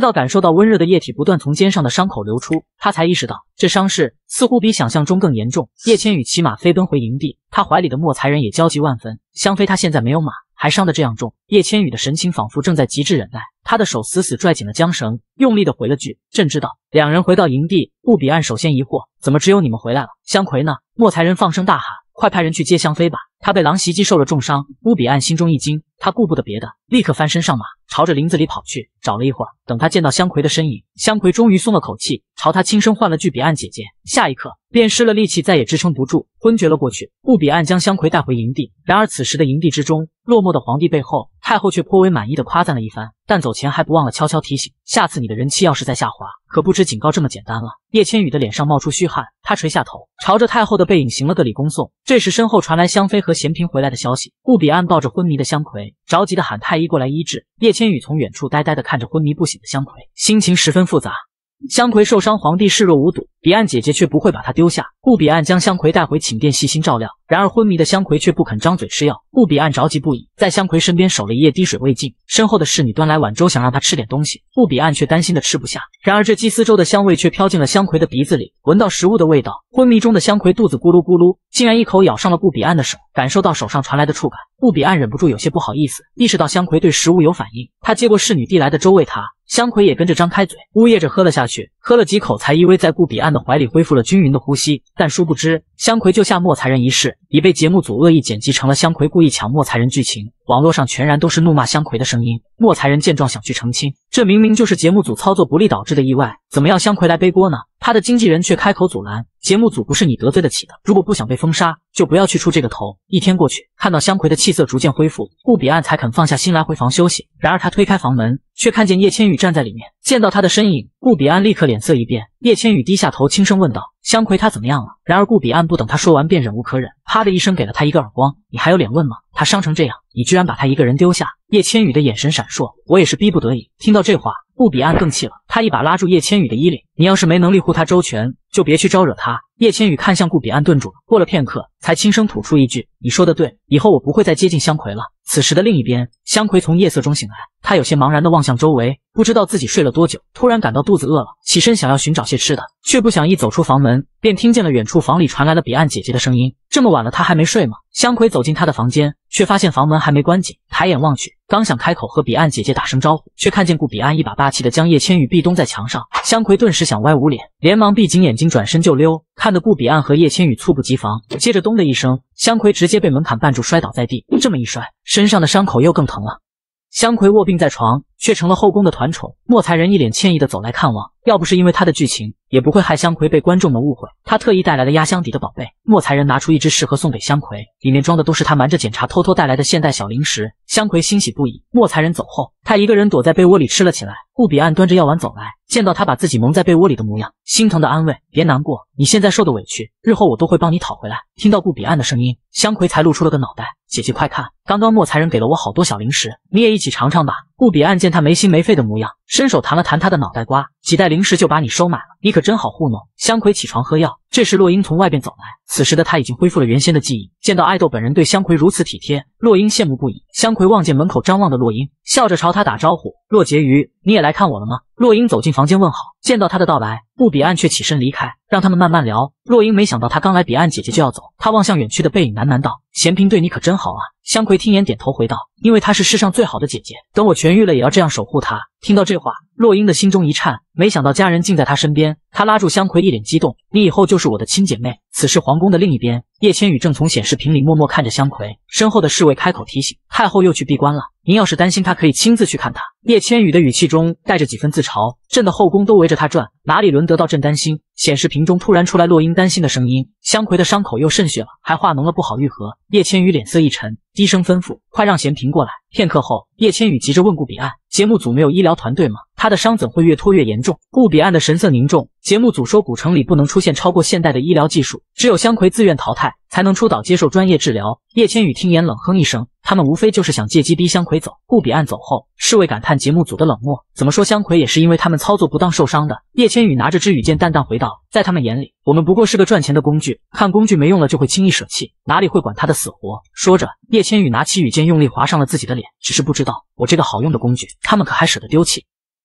到感受到温热的液体不断从肩上的伤口流出，他才意识到这伤势似乎比想象中更严重。叶千羽骑马飞奔回营地，他怀里的莫才人也焦急万分。香妃他现在没有马，还伤得这样重。叶千羽的神情仿佛正在极致忍耐，他的手死死拽紧了缰绳，用力的回了句：“朕知道。”两人回到营地，顾彼岸首先疑惑：怎么只有你们回来了？香魁呢？莫才人放声大喊：“快派人去接香妃吧！她被狼袭击受了重伤。”顾彼岸心中一惊，他顾不得别的，立刻翻身上马，朝着林子里跑去。找了一会儿，等他见到香魁的身影，香魁终于松了口气，朝他轻声唤了句：“彼岸姐姐。”下一刻便失了力气，再也支撑不住，昏厥了过去。顾彼岸将香魁带回营地，然而此时的营地之中，落寞的皇帝背后，太后却颇为满意的夸赞了一番，但走前还不忘了悄悄提醒：下次你的人气要是再下滑，可不止警告这么简单了。叶千羽的脸上冒出虚汗，他垂下头，朝着太后的背影行了个礼恭送。这时身后传来香妃和贤嫔回来的消息，顾彼岸抱着昏迷的香魁，着急的喊太医过来医治。叶千羽从远处呆呆的看着昏迷不醒的香魁，心情十分复杂。香魁受伤，皇帝视若无睹，彼岸姐姐却不会把他丢下。顾彼岸将香魁带回寝殿细心照料，然而昏迷的香魁却不肯张嘴吃药。顾彼岸着急不已，在香魁身边守了一夜，滴水未进。身后的侍女端来碗粥，想让他吃点东西，顾彼岸却担心的吃不下。然而这鸡丝粥的香味却飘进了香魁的鼻子里，闻到食物的味道，昏迷中的香魁肚子咕噜咕噜，竟然一口咬上了顾彼岸的手。感受到手上传来的触感，顾彼岸忍不住有些不好意思，意识到香魁对食物有反应，他接过侍女递来的粥喂他。香魁也跟着张开嘴，呜咽着喝了下去，喝了几口才依偎在顾彼岸的怀里，恢复了均匀的呼吸。但殊不知，香魁救下莫才人一事已被节目组恶意剪辑成了香魁故意抢莫才人剧情，网络上全然都是怒骂香魁的声音。莫才人见状想去澄清，这明明就是节目组操作不力导致的意外，怎么要香魁来背锅呢？他的经纪人却开口阻拦，节目组不是你得罪得起的，如果不想被封杀，就不要去出这个头。一天过去，看到香魁的气色逐渐恢复，顾彼岸才肯放下心来回房休息。然而他推开房门，却看见叶千羽站在里面。见到他的身影，顾彼岸立刻脸色一变。叶千羽低下头轻声问道：香魁他怎么样了？然而顾彼岸不等他说完，便忍无可忍，啪的一声给了他一个耳光。你还有脸问吗？他伤成这样，你居然把他一个人丢下！叶千羽的眼神闪烁，我也是逼不得已。听到这话，顾彼岸更气了，他一把拉住叶千羽的衣领，你要是没能力护他周全，就别去招惹他。叶千羽看向顾彼岸顿住了，过了片刻，才轻声吐出一句：你说的对，以后我不会再接近香魁了。此时的另一边，香魁从夜色中醒来，他有些茫然地望向周围，不知道自己睡了多久，突然感到肚子饿了，起身想要寻找些吃的，却不想一走出房门，便听见了远处房里传来了彼岸姐姐的声音。这么晚了，他还没睡吗？香魁走进他的房间，却发现房门还没关紧，抬眼望去，刚想开口和彼岸姐姐打声招呼，却看见顾彼岸一把霸气地将叶千羽壁咚在墙上。香魁顿时想歪捂脸，连忙闭紧眼睛转身就溜，看得顾彼岸和叶千羽猝不及防，接着咚的一声，香魁直接被门槛绊住摔倒在地，这么一摔，身上的伤口又更疼了。香魁卧病在床，却成了后宫的团宠。莫才人一脸歉意地走来看望，要不是因为他的剧情，也不会害香魁被观众们误会。他特意带来了压箱底的宝贝。莫才人拿出一只食盒送给香魁，里面装的都是他瞒着检查偷偷带来的现代小零食。香魁欣喜不已。莫才人走后，他一个人躲在被窝里吃了起来。顾彼岸端着药碗走来，见到他把自己蒙在被窝里的模样，心疼的安慰：别难过，你现在受的委屈，日后我都会帮你讨回来。听到顾彼岸的声音，香魁才露出了个脑袋，姐姐快看，刚刚莫才人给了我好多小零食，你也一起尝尝吧。顾彼岸见他没心没肺的模样，伸手弹了弹他的脑袋瓜，几袋零食就把你收买了，你可真好糊弄。香魁起床喝药，这时洛英从外边走来，此时的他已经恢复了原先的记忆，见到爱豆本人对香魁如此体贴，洛英羡慕不已。香魁望见门口张望的洛英，笑着朝他打招呼：洛婕妤，你也来看我了吗？洛英走进房间问好，见到他的到来，顾彼岸却起身离开，让他们慢慢聊。洛英没想到他刚来，彼岸姐姐就要走，他望向远去的背影，喃喃道：贤嫔对你可真好啊。香魁听言点头回道：因为她是世上最好的姐姐，等我痊愈了也要这样守护她。听到这话，洛英的心中一颤，没想到家人竟在她身边，她拉住香魁，一脸激动：你以后就是我的亲姐妹。此时皇宫的另一边，叶千羽正从显示屏里默默看着香魁，身后的侍卫开口提醒：太后又去闭关了，您要是担心她，可以亲自去看她。叶千羽的语气中带着几分自嘲：朕的后宫都围着她转，哪里轮得到朕担心？显示屏中突然出来洛英担心的声音：香魁的伤口又渗血了，还化脓了，不好愈合。叶千羽脸色一沉，低声吩咐：快让贤嫔过来。片刻后，叶千羽急着问顾彼岸：节目组没有医疗团队吗？他的伤怎会越拖越严重？顾彼岸的神色凝重，节目组说古城里不能出现超过现代的医疗技术，只有香魁自愿淘汰，才能出岛接受专业治疗。叶千羽听言冷哼一声，他们无非就是想借机逼香魁走。顾彼岸走后，侍卫感叹节目组的冷漠，怎么说香魁也是因为他们操作不当受伤的。叶千羽拿着支羽箭淡淡回道：在他们眼里，我们不过是个赚钱的工具，看工具没用了就会轻易舍弃，哪里会管他的死活。说着，叶千羽拿起羽箭用力划上了自己的脸，只是不知道，我这个好用的工具，他们可还舍得丢弃。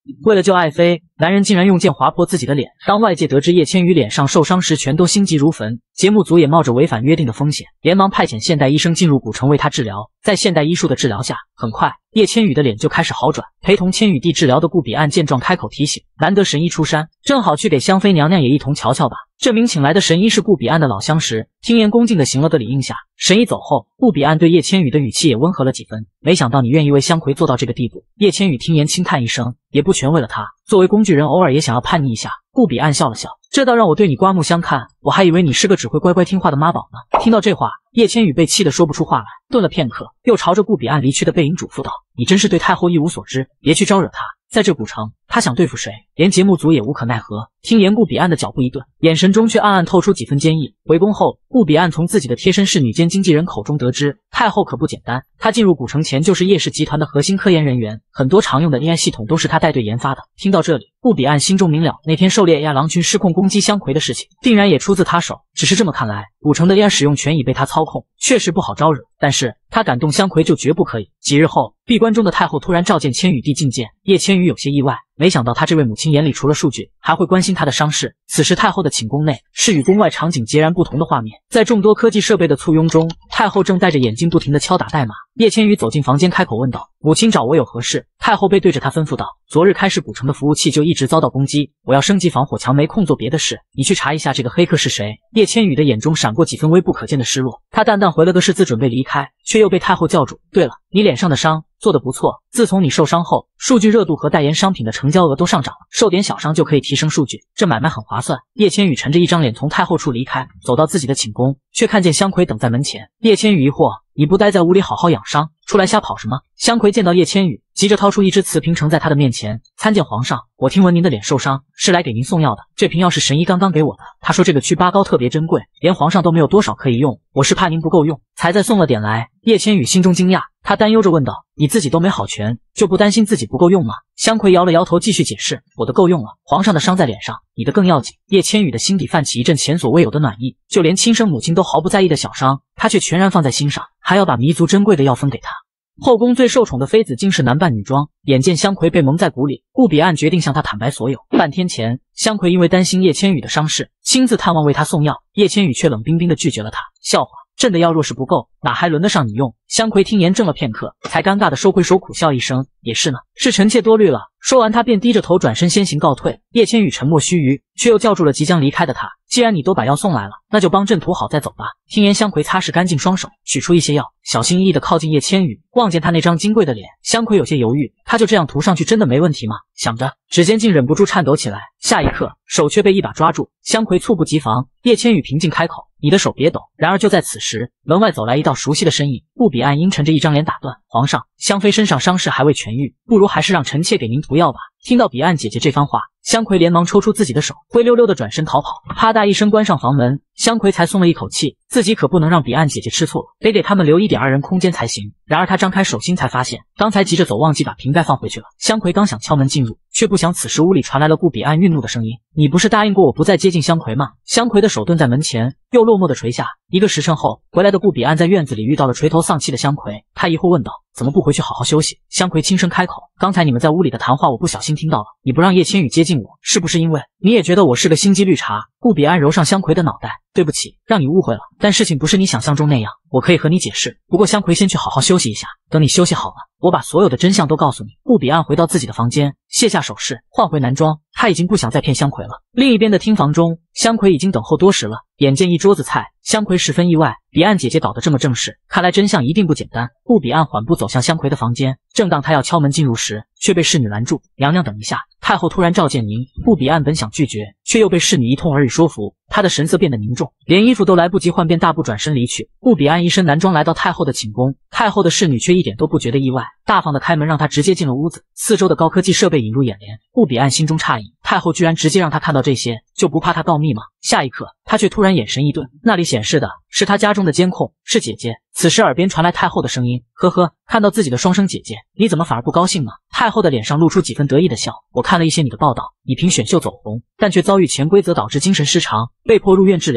为了救爱妃，男人竟然用剑划破自己的脸。当外界得知叶千羽脸上受伤时，全都心急如焚。节目组也冒着违反约定的风险，连忙派遣现代医生进入古城为他治疗。在现代医术的治疗下，很快叶千羽的脸就开始好转。陪同千羽帝治疗的顾彼岸见状开口提醒，难得神医出山，正好去给香妃娘娘也一同瞧瞧吧。这名请来的神医是顾彼岸的老相识，听言恭敬地行了个礼应下。神医走后，顾彼岸对叶千羽的语气也温和了几分。没想到你愿意为香魁做到这个地步。叶千羽听言轻叹一声，也不全为了他，作为工具人，偶尔也想要叛逆一下。顾彼岸笑了笑，这倒让我对你刮目相看，我还以为你是个只会乖乖听话的妈宝呢。听到这话，叶千羽被气得说不出话来，顿了片刻，又朝着顾彼岸离去的背影嘱咐道：你真是对太后一无所知，别去招惹她。在这古城，他想对付谁，连节目组也无可奈何。听言顾彼岸的脚步一顿，眼神中却暗暗透出几分坚毅。回宫后，顾彼岸从自己的贴身侍女兼经纪人口中得知，太后可不简单。她进入古城前就是叶氏集团的核心科研人员，很多常用的 A I 系统都是她带队研发的。听到这里，顾彼岸心中明了，那天狩猎 A I 狼群失控攻击香魁的事情，定然也出自他手。只是这么看来，古城的 A I 使用权已被他操控，确实不好招惹。但是他敢动香魁，就绝不可以。几日后，闭关中的太后突然召见千羽帝觐见，叶千羽有些意外，没想到他这位母亲眼里除了数据，还会关心他的伤势。此时太后的寝宫内是与宫外场景截然不同的画面，在众多科技设备的簇拥中，太后正戴着眼镜不停地敲打代码。叶千羽走进房间，开口问道：母亲找我有何事？太后背对着他吩咐道：昨日开始古城的服务器就一直遭到攻击，我要升级防火墙，没空做别的事，你去查一下这个黑客是谁。叶千羽的眼中闪过几分微不可见的失落，他淡淡回了个是字，准备离开，却又被太后叫住。对了，你脸上的伤做得不错，自从你受伤后，数据热度和代言商品的成交额都上涨了，受点小伤就可以提升数据，这买卖很划算。叶千羽沉着一张脸从太后处离开，走到自己的寝宫，却看见香魁等在门前。叶千羽疑惑，你不待在屋里好好养伤，出来瞎跑什么？香魁见到叶千羽，急着掏出一只瓷瓶盛在他的面前，参见皇上，我听闻您的脸受伤，是来给您送药的。这瓶药是神医刚刚给我的，他说这个祛疤膏特别珍贵，连皇上都没有多少可以用，我是怕您不够用，才再送了点来。叶千羽心中惊讶，他担忧着问道：你自己都没好全，就不担心自己不够用吗？香魁摇了摇头，继续解释：我的够用了，皇上的伤在脸上，你的更要紧。叶千羽的心底泛起一阵前所未有的暖意，就连亲生母亲都毫不在意的小伤，他却全然放在心上，还要把弥足珍贵的药分给他。后宫最受宠的妃子竟是男扮女装，眼见香魁被蒙在鼓里，顾彼岸决定向他坦白所有。半天前，香魁因为担心叶千羽的伤势，亲自探望为他送药，叶千羽却冷冰冰地拒绝了他。笑话，朕的药若是不够，哪还轮得上你用？香魁听言怔了片刻，才尴尬地收回手，苦笑一声：也是呢，是臣妾多虑了。说完，他便低着头转身先行告退。叶千羽沉默须臾，却又叫住了即将离开的他：既然你都把药送来了，那就帮朕涂好再走吧。听言香魁擦拭干净双手，取出一些药，小心翼翼地靠近叶千羽，望见他那张金贵的脸，香魁有些犹豫，他就这样涂上去真的没问题吗？想着，指尖竟忍不住颤抖起来，下一刻手却被一把抓住。香魁猝不及防，叶千羽平静开口：你的手别抖。然而就在此时，门外走来一道熟悉的身影，顾彼岸阴沉着一张脸打断：皇上，香妃身上伤势还未痊愈，不如还是让臣妾给您涂药吧。听到彼岸姐姐这番话，香魁连忙抽出自己的手，灰溜溜的转身逃跑。啪嗒一声关上房门，香魁才松了一口气，自己可不能让彼岸姐姐吃醋了，得给他们留一点二人空间才行。然而他张开手心才发现，刚才急着走忘记把瓶盖放回去了。香魁刚想敲门进入，却不想此时屋里传来了顾彼岸愠怒的声音：你不是答应过我不再接近香魁吗？香魁的手顿在门前，又落寞的垂下。一个时辰后，回来的顾彼岸在院子里遇到了垂头丧气的香魁，他疑惑问道：怎么不回去好好休息？香魁轻声开口：刚才你们在屋里的谈话我不小心听到了，你不让叶千羽接近我，是不是因为你也觉得我是个心机绿茶？顾彼岸揉上香魁的脑袋：对不起，让你误会了，但事情不是你想象中那样，我可以和你解释。不过香魁先去好好休息一下，等你休息好了，我把所有的真相都告诉你。顾彼岸回到自己的房间，卸下首饰，换回男装，他已经不想再骗香魁了。另一边的厅房中，香魁已经等候多时了，眼见一桌子菜，香魁十分意外，彼岸姐姐搞得这么正式，看来真相一定不简单。顾彼岸缓步走向香魁的房间，正当他要敲门进入时，却被侍女拦住：娘娘等一下，太后突然召见您。顾彼岸本想拒绝，却又被侍女一通耳语说服，他的神色变得凝重，连衣服都来不及换，便大步转身离去。顾彼岸一身男装来到太后的寝宫，太后的侍女却一点都不觉得意外，大方的开门让他直接进了屋子，四周的高科技设备引入眼帘。顾彼岸心中诧异，太后居然直接让他看到这些，就不怕他告密吗？下一刻，他却突然眼神一顿，那里显示的是他家中的监控，是姐姐。此时耳边传来太后的声音：呵呵，看到自己的双生姐姐，你怎么反而不高兴呢？太后的脸上露出几分得意的笑：我看了一些你的报道，你凭选秀走红，但却遭遇潜规则导致精神失常，被迫入院治疗。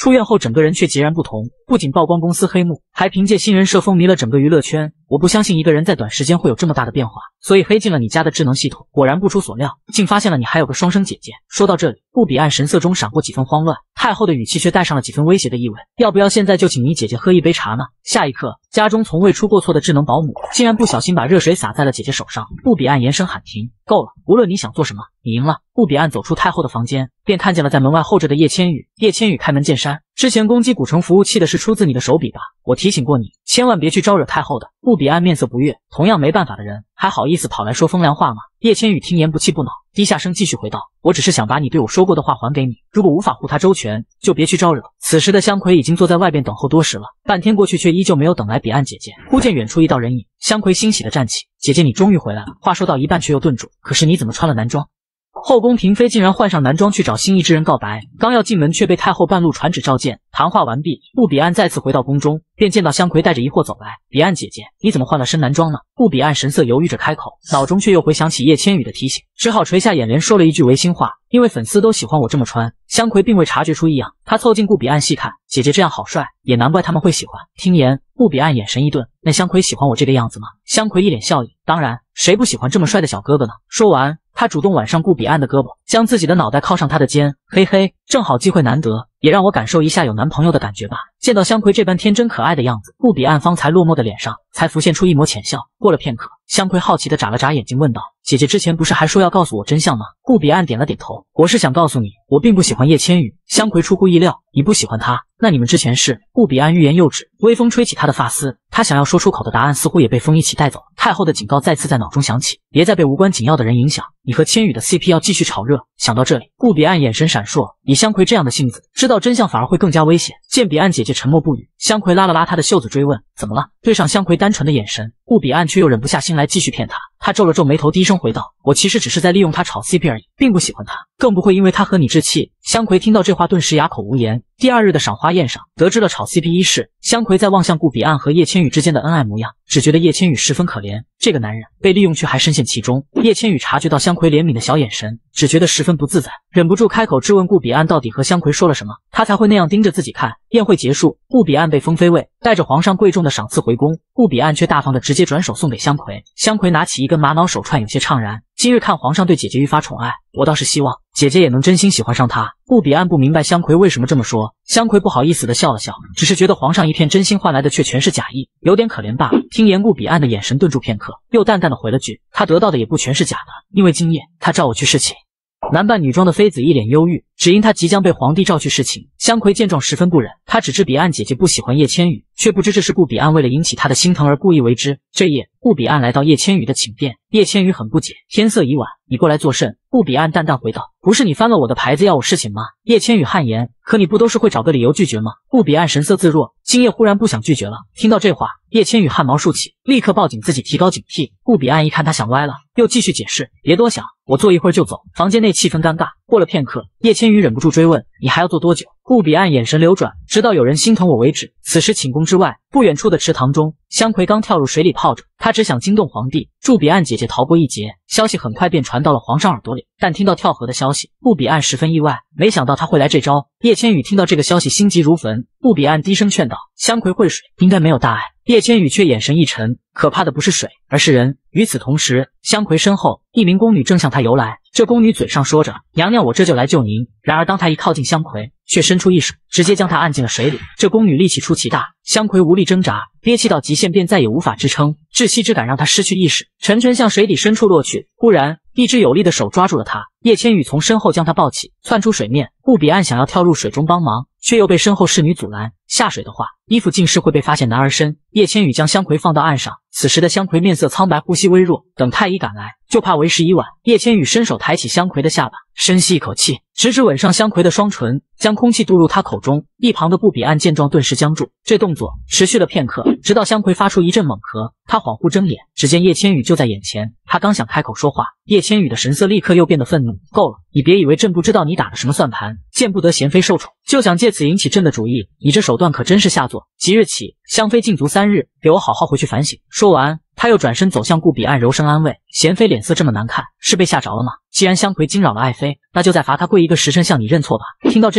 出院后整个人却截然不同，不仅曝光公司黑幕，还凭借新人设风靡了整个娱乐圈。我不相信一个人在短时间会有这么大的变化，所以黑进了你家的智能系统。果然不出所料，竟发现了你还有个双生姐姐。说到这里，顾彼岸神色中闪过几分慌乱，太后的语气却带上了几分威胁的意味。要不要现在就请你姐姐喝一杯茶呢？下一刻，家中从未出过错的智能保姆竟然不小心把热水洒在了姐姐手上。顾彼岸严声喊停，够了，无论你想做什么，你赢了。顾彼岸走出太后的房间，便看见了在门外候着的叶千羽。叶千羽开门见山，之前攻击古城服务器的是出自你的手笔吧？我提醒过你，千万别去招惹太后的。顾彼岸面色不悦，同样没办法的人，还好意思跑来说风凉话吗？叶千羽听言不气不恼，低下声继续回道：我只是想把你对我说过的话还给你，如果无法护他周全，就别去招惹。此时的香葵已经坐在外边等候多时了，半天过去却依旧没有等来彼岸姐姐。忽见远处一道人影，香葵欣喜地站起：姐姐你终于回来了。话说到一半却又顿住，可是你怎么穿了男装？后宫嫔妃竟然换上男装去找心仪之人告白，刚要进门却被太后半路传旨召见。谈话完毕，顾彼岸再次回到宫中，便见到香葵带着疑惑走来。彼岸姐姐，你怎么换了身男装呢？顾彼岸神色犹豫着开口，脑中却又回想起叶千羽的提醒，只好垂下眼帘说了一句违心话，因为粉丝都喜欢我这么穿。香葵并未察觉出异样，她凑近顾彼岸细看，姐姐这样好帅，也难怪他们会喜欢。听言，顾彼岸眼神一顿，那香葵喜欢我这个样子吗？香葵一脸笑意，当然，谁不喜欢这么帅的小哥哥呢？说完，他主动挽上顾彼岸的胳膊，将自己的脑袋靠上他的肩，嘿嘿，正好机会难得，也让我感受一下有男朋友的感觉吧。见到香葵这般天真可爱的样子，顾彼岸方才落寞的脸上才浮现出一抹浅笑。过了片刻，香葵好奇的眨了眨眼睛，问道：姐姐之前不是还说要告诉我真相吗？顾彼岸点了点头，我是想告诉你，我并不喜欢叶千羽。香葵出乎意料，你不喜欢他？那你们之前是？顾彼岸欲言又止，微风吹起他的发丝，他想要说出口的答案似乎也被风一起带走。太后的警告再次在脑中响起，别再被无关紧要的人影响，你和千羽的 C P 要继续炒热。想到这里，顾彼岸眼神闪烁，以香葵这样的性子，知道真相反而会更加危险。见彼岸姐姐沉默不语，香葵拉了拉她的袖子追问：怎么了？对上香葵单纯的眼神，顾彼岸却又忍不下心来继续骗她。他皱了皱眉头，低声回道：我其实只是在利用他炒 C P 而已，并不喜欢他，更不会因为他和你置气。香葵听到这话顿时哑口无言。第二日的赏花宴上，得知了炒 C P 一事，香葵在望向顾彼岸和叶千羽之间的恩爱模样，只觉得叶千羽十分可怜，这个男人被利用却还深陷其中。叶千羽察觉到香葵怜悯的小眼神，只觉得十分不自在，忍不住开口质问顾彼岸到底和香葵说了什么，他才会那样盯着自己看。宴会结束，顾彼岸被封妃位，带着皇上贵重的赏赐回宫，顾彼岸却大方的直接转手送给香葵。香葵拿起一根玛瑙手串，有些怅然。今日看皇上对姐姐愈发宠爱，我倒是希望姐姐也能真心喜欢上他。顾彼岸不明白香葵为什么这么说，香葵不好意思的笑了笑，只是觉得皇上一片真心换来的却全是假意，有点可怜罢了。听言，顾彼岸的眼神顿住片刻，又淡淡的回了句：他得到的也不全是假的，因为今夜他召我去侍寝。男扮女装的妃子一脸忧郁，只因她即将被皇帝召去侍寝。香葵见状十分不忍，她只知彼岸姐姐不喜欢叶千羽，却不知这是顾彼岸为了引起她的心疼而故意为之。这夜，顾彼岸来到叶千羽的寝殿，叶千羽很不解，天色已晚，你过来作甚？顾彼岸淡淡回道：不是你翻了我的牌子要我侍寝吗？叶千羽汗颜，可你不都是会找个理由拒绝吗？顾彼岸神色自若，今夜忽然不想拒绝了。听到这话，叶千羽汗毛竖起，立刻抱紧自己，提高警惕。顾彼岸一看他想歪了，又继续解释：别多想，我坐一会儿就走。房间内气氛尴尬。过了片刻，叶千羽忍不住追问：你还要坐多久？顾彼岸眼神流转，直到有人心疼我为止。此时寝宫之外，不远处的池塘中，香葵刚跳入水里泡着，她只想惊动皇帝，助彼岸姐姐逃过一劫。消息很快便传到了皇上耳朵里，但听到跳河的消息，顾彼岸十分意外，没想到他会来这招。叶千羽听到这个消息，心急如焚。顾彼岸低声劝道：香葵会水，应该没有大碍。叶千羽却眼神一沉，可怕的不是水，而是人。与此同时，香葵身后一名宫女正向他游来，这宫女嘴上说着：娘娘我这就来救您。然而当她一靠近香葵，却伸出一手，直接将她按进了水里。这宫女力气出奇大，香葵无力挣扎，憋气到极限便再也无法支撑，窒息之感让她失去意识，沉沉向水底深处落去。忽然一只有力的手抓住了她，叶千羽从身后将她抱起，窜出水面。顾彼岸想要跳入水中帮忙，却又被身后侍女阻拦。下水的话，衣服尽是会被发现男儿身。叶千羽将香葵放到岸上，此时的香葵面色苍白，呼吸微弱。等太医赶来，就怕为时已晚。叶千羽伸手抬起香葵的下巴，深吸一口气，直直吻上香葵的双唇，将空气渡入她口中。一旁的顾彼岸见状顿时僵住，这动作持续了片刻，直到香葵发出一阵猛咳，他恍惚睁眼，只见叶千羽就在眼前。他刚想开口说话，叶千羽的神色立刻又变得愤怒。够了，你别以为朕不知道你打了什么算盘，见不得贤妃受宠，就想借此引起朕的主意，你这手段可真是下作。即日起，香妃禁足三日，给我好好回去反省。说完，他又转身走向顾彼岸，柔声安慰：贤妃脸色这么难看，是被吓着了吗？既然香葵惊扰了爱妃，那就再罚她跪一个时辰向你认错吧。听到这话，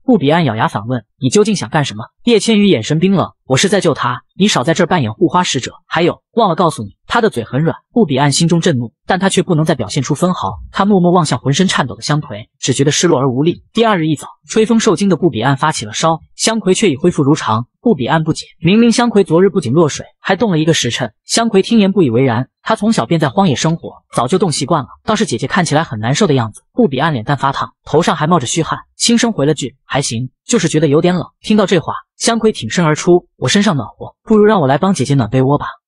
布比安咬牙反问：“你究竟想干什么？”叶千羽眼神冰冷：“我是在救他，你少在这儿扮演护花使者。还有，忘了告诉你，他的嘴很软。”布比安心中震怒，但他却不能再表现出分毫。他默默望向浑身颤抖的香葵，只觉得失落而无力。第二日一早，吹风受惊的布比安发起了烧，香葵却已恢复如常。布比安不解，明明香葵昨日不仅落水，还冻了一个时辰。香葵听言不以为然，他从小便在荒野生活，早就冻习惯了。倒是姐姐看起来很难受的样子。布比安脸蛋发烫，头上还冒着虚汗，轻声回了句：“还行，就是觉得有点冷。”听到这话，香葵挺身而出：“我身上暖和，不如让我来帮姐姐暖被窝吧。”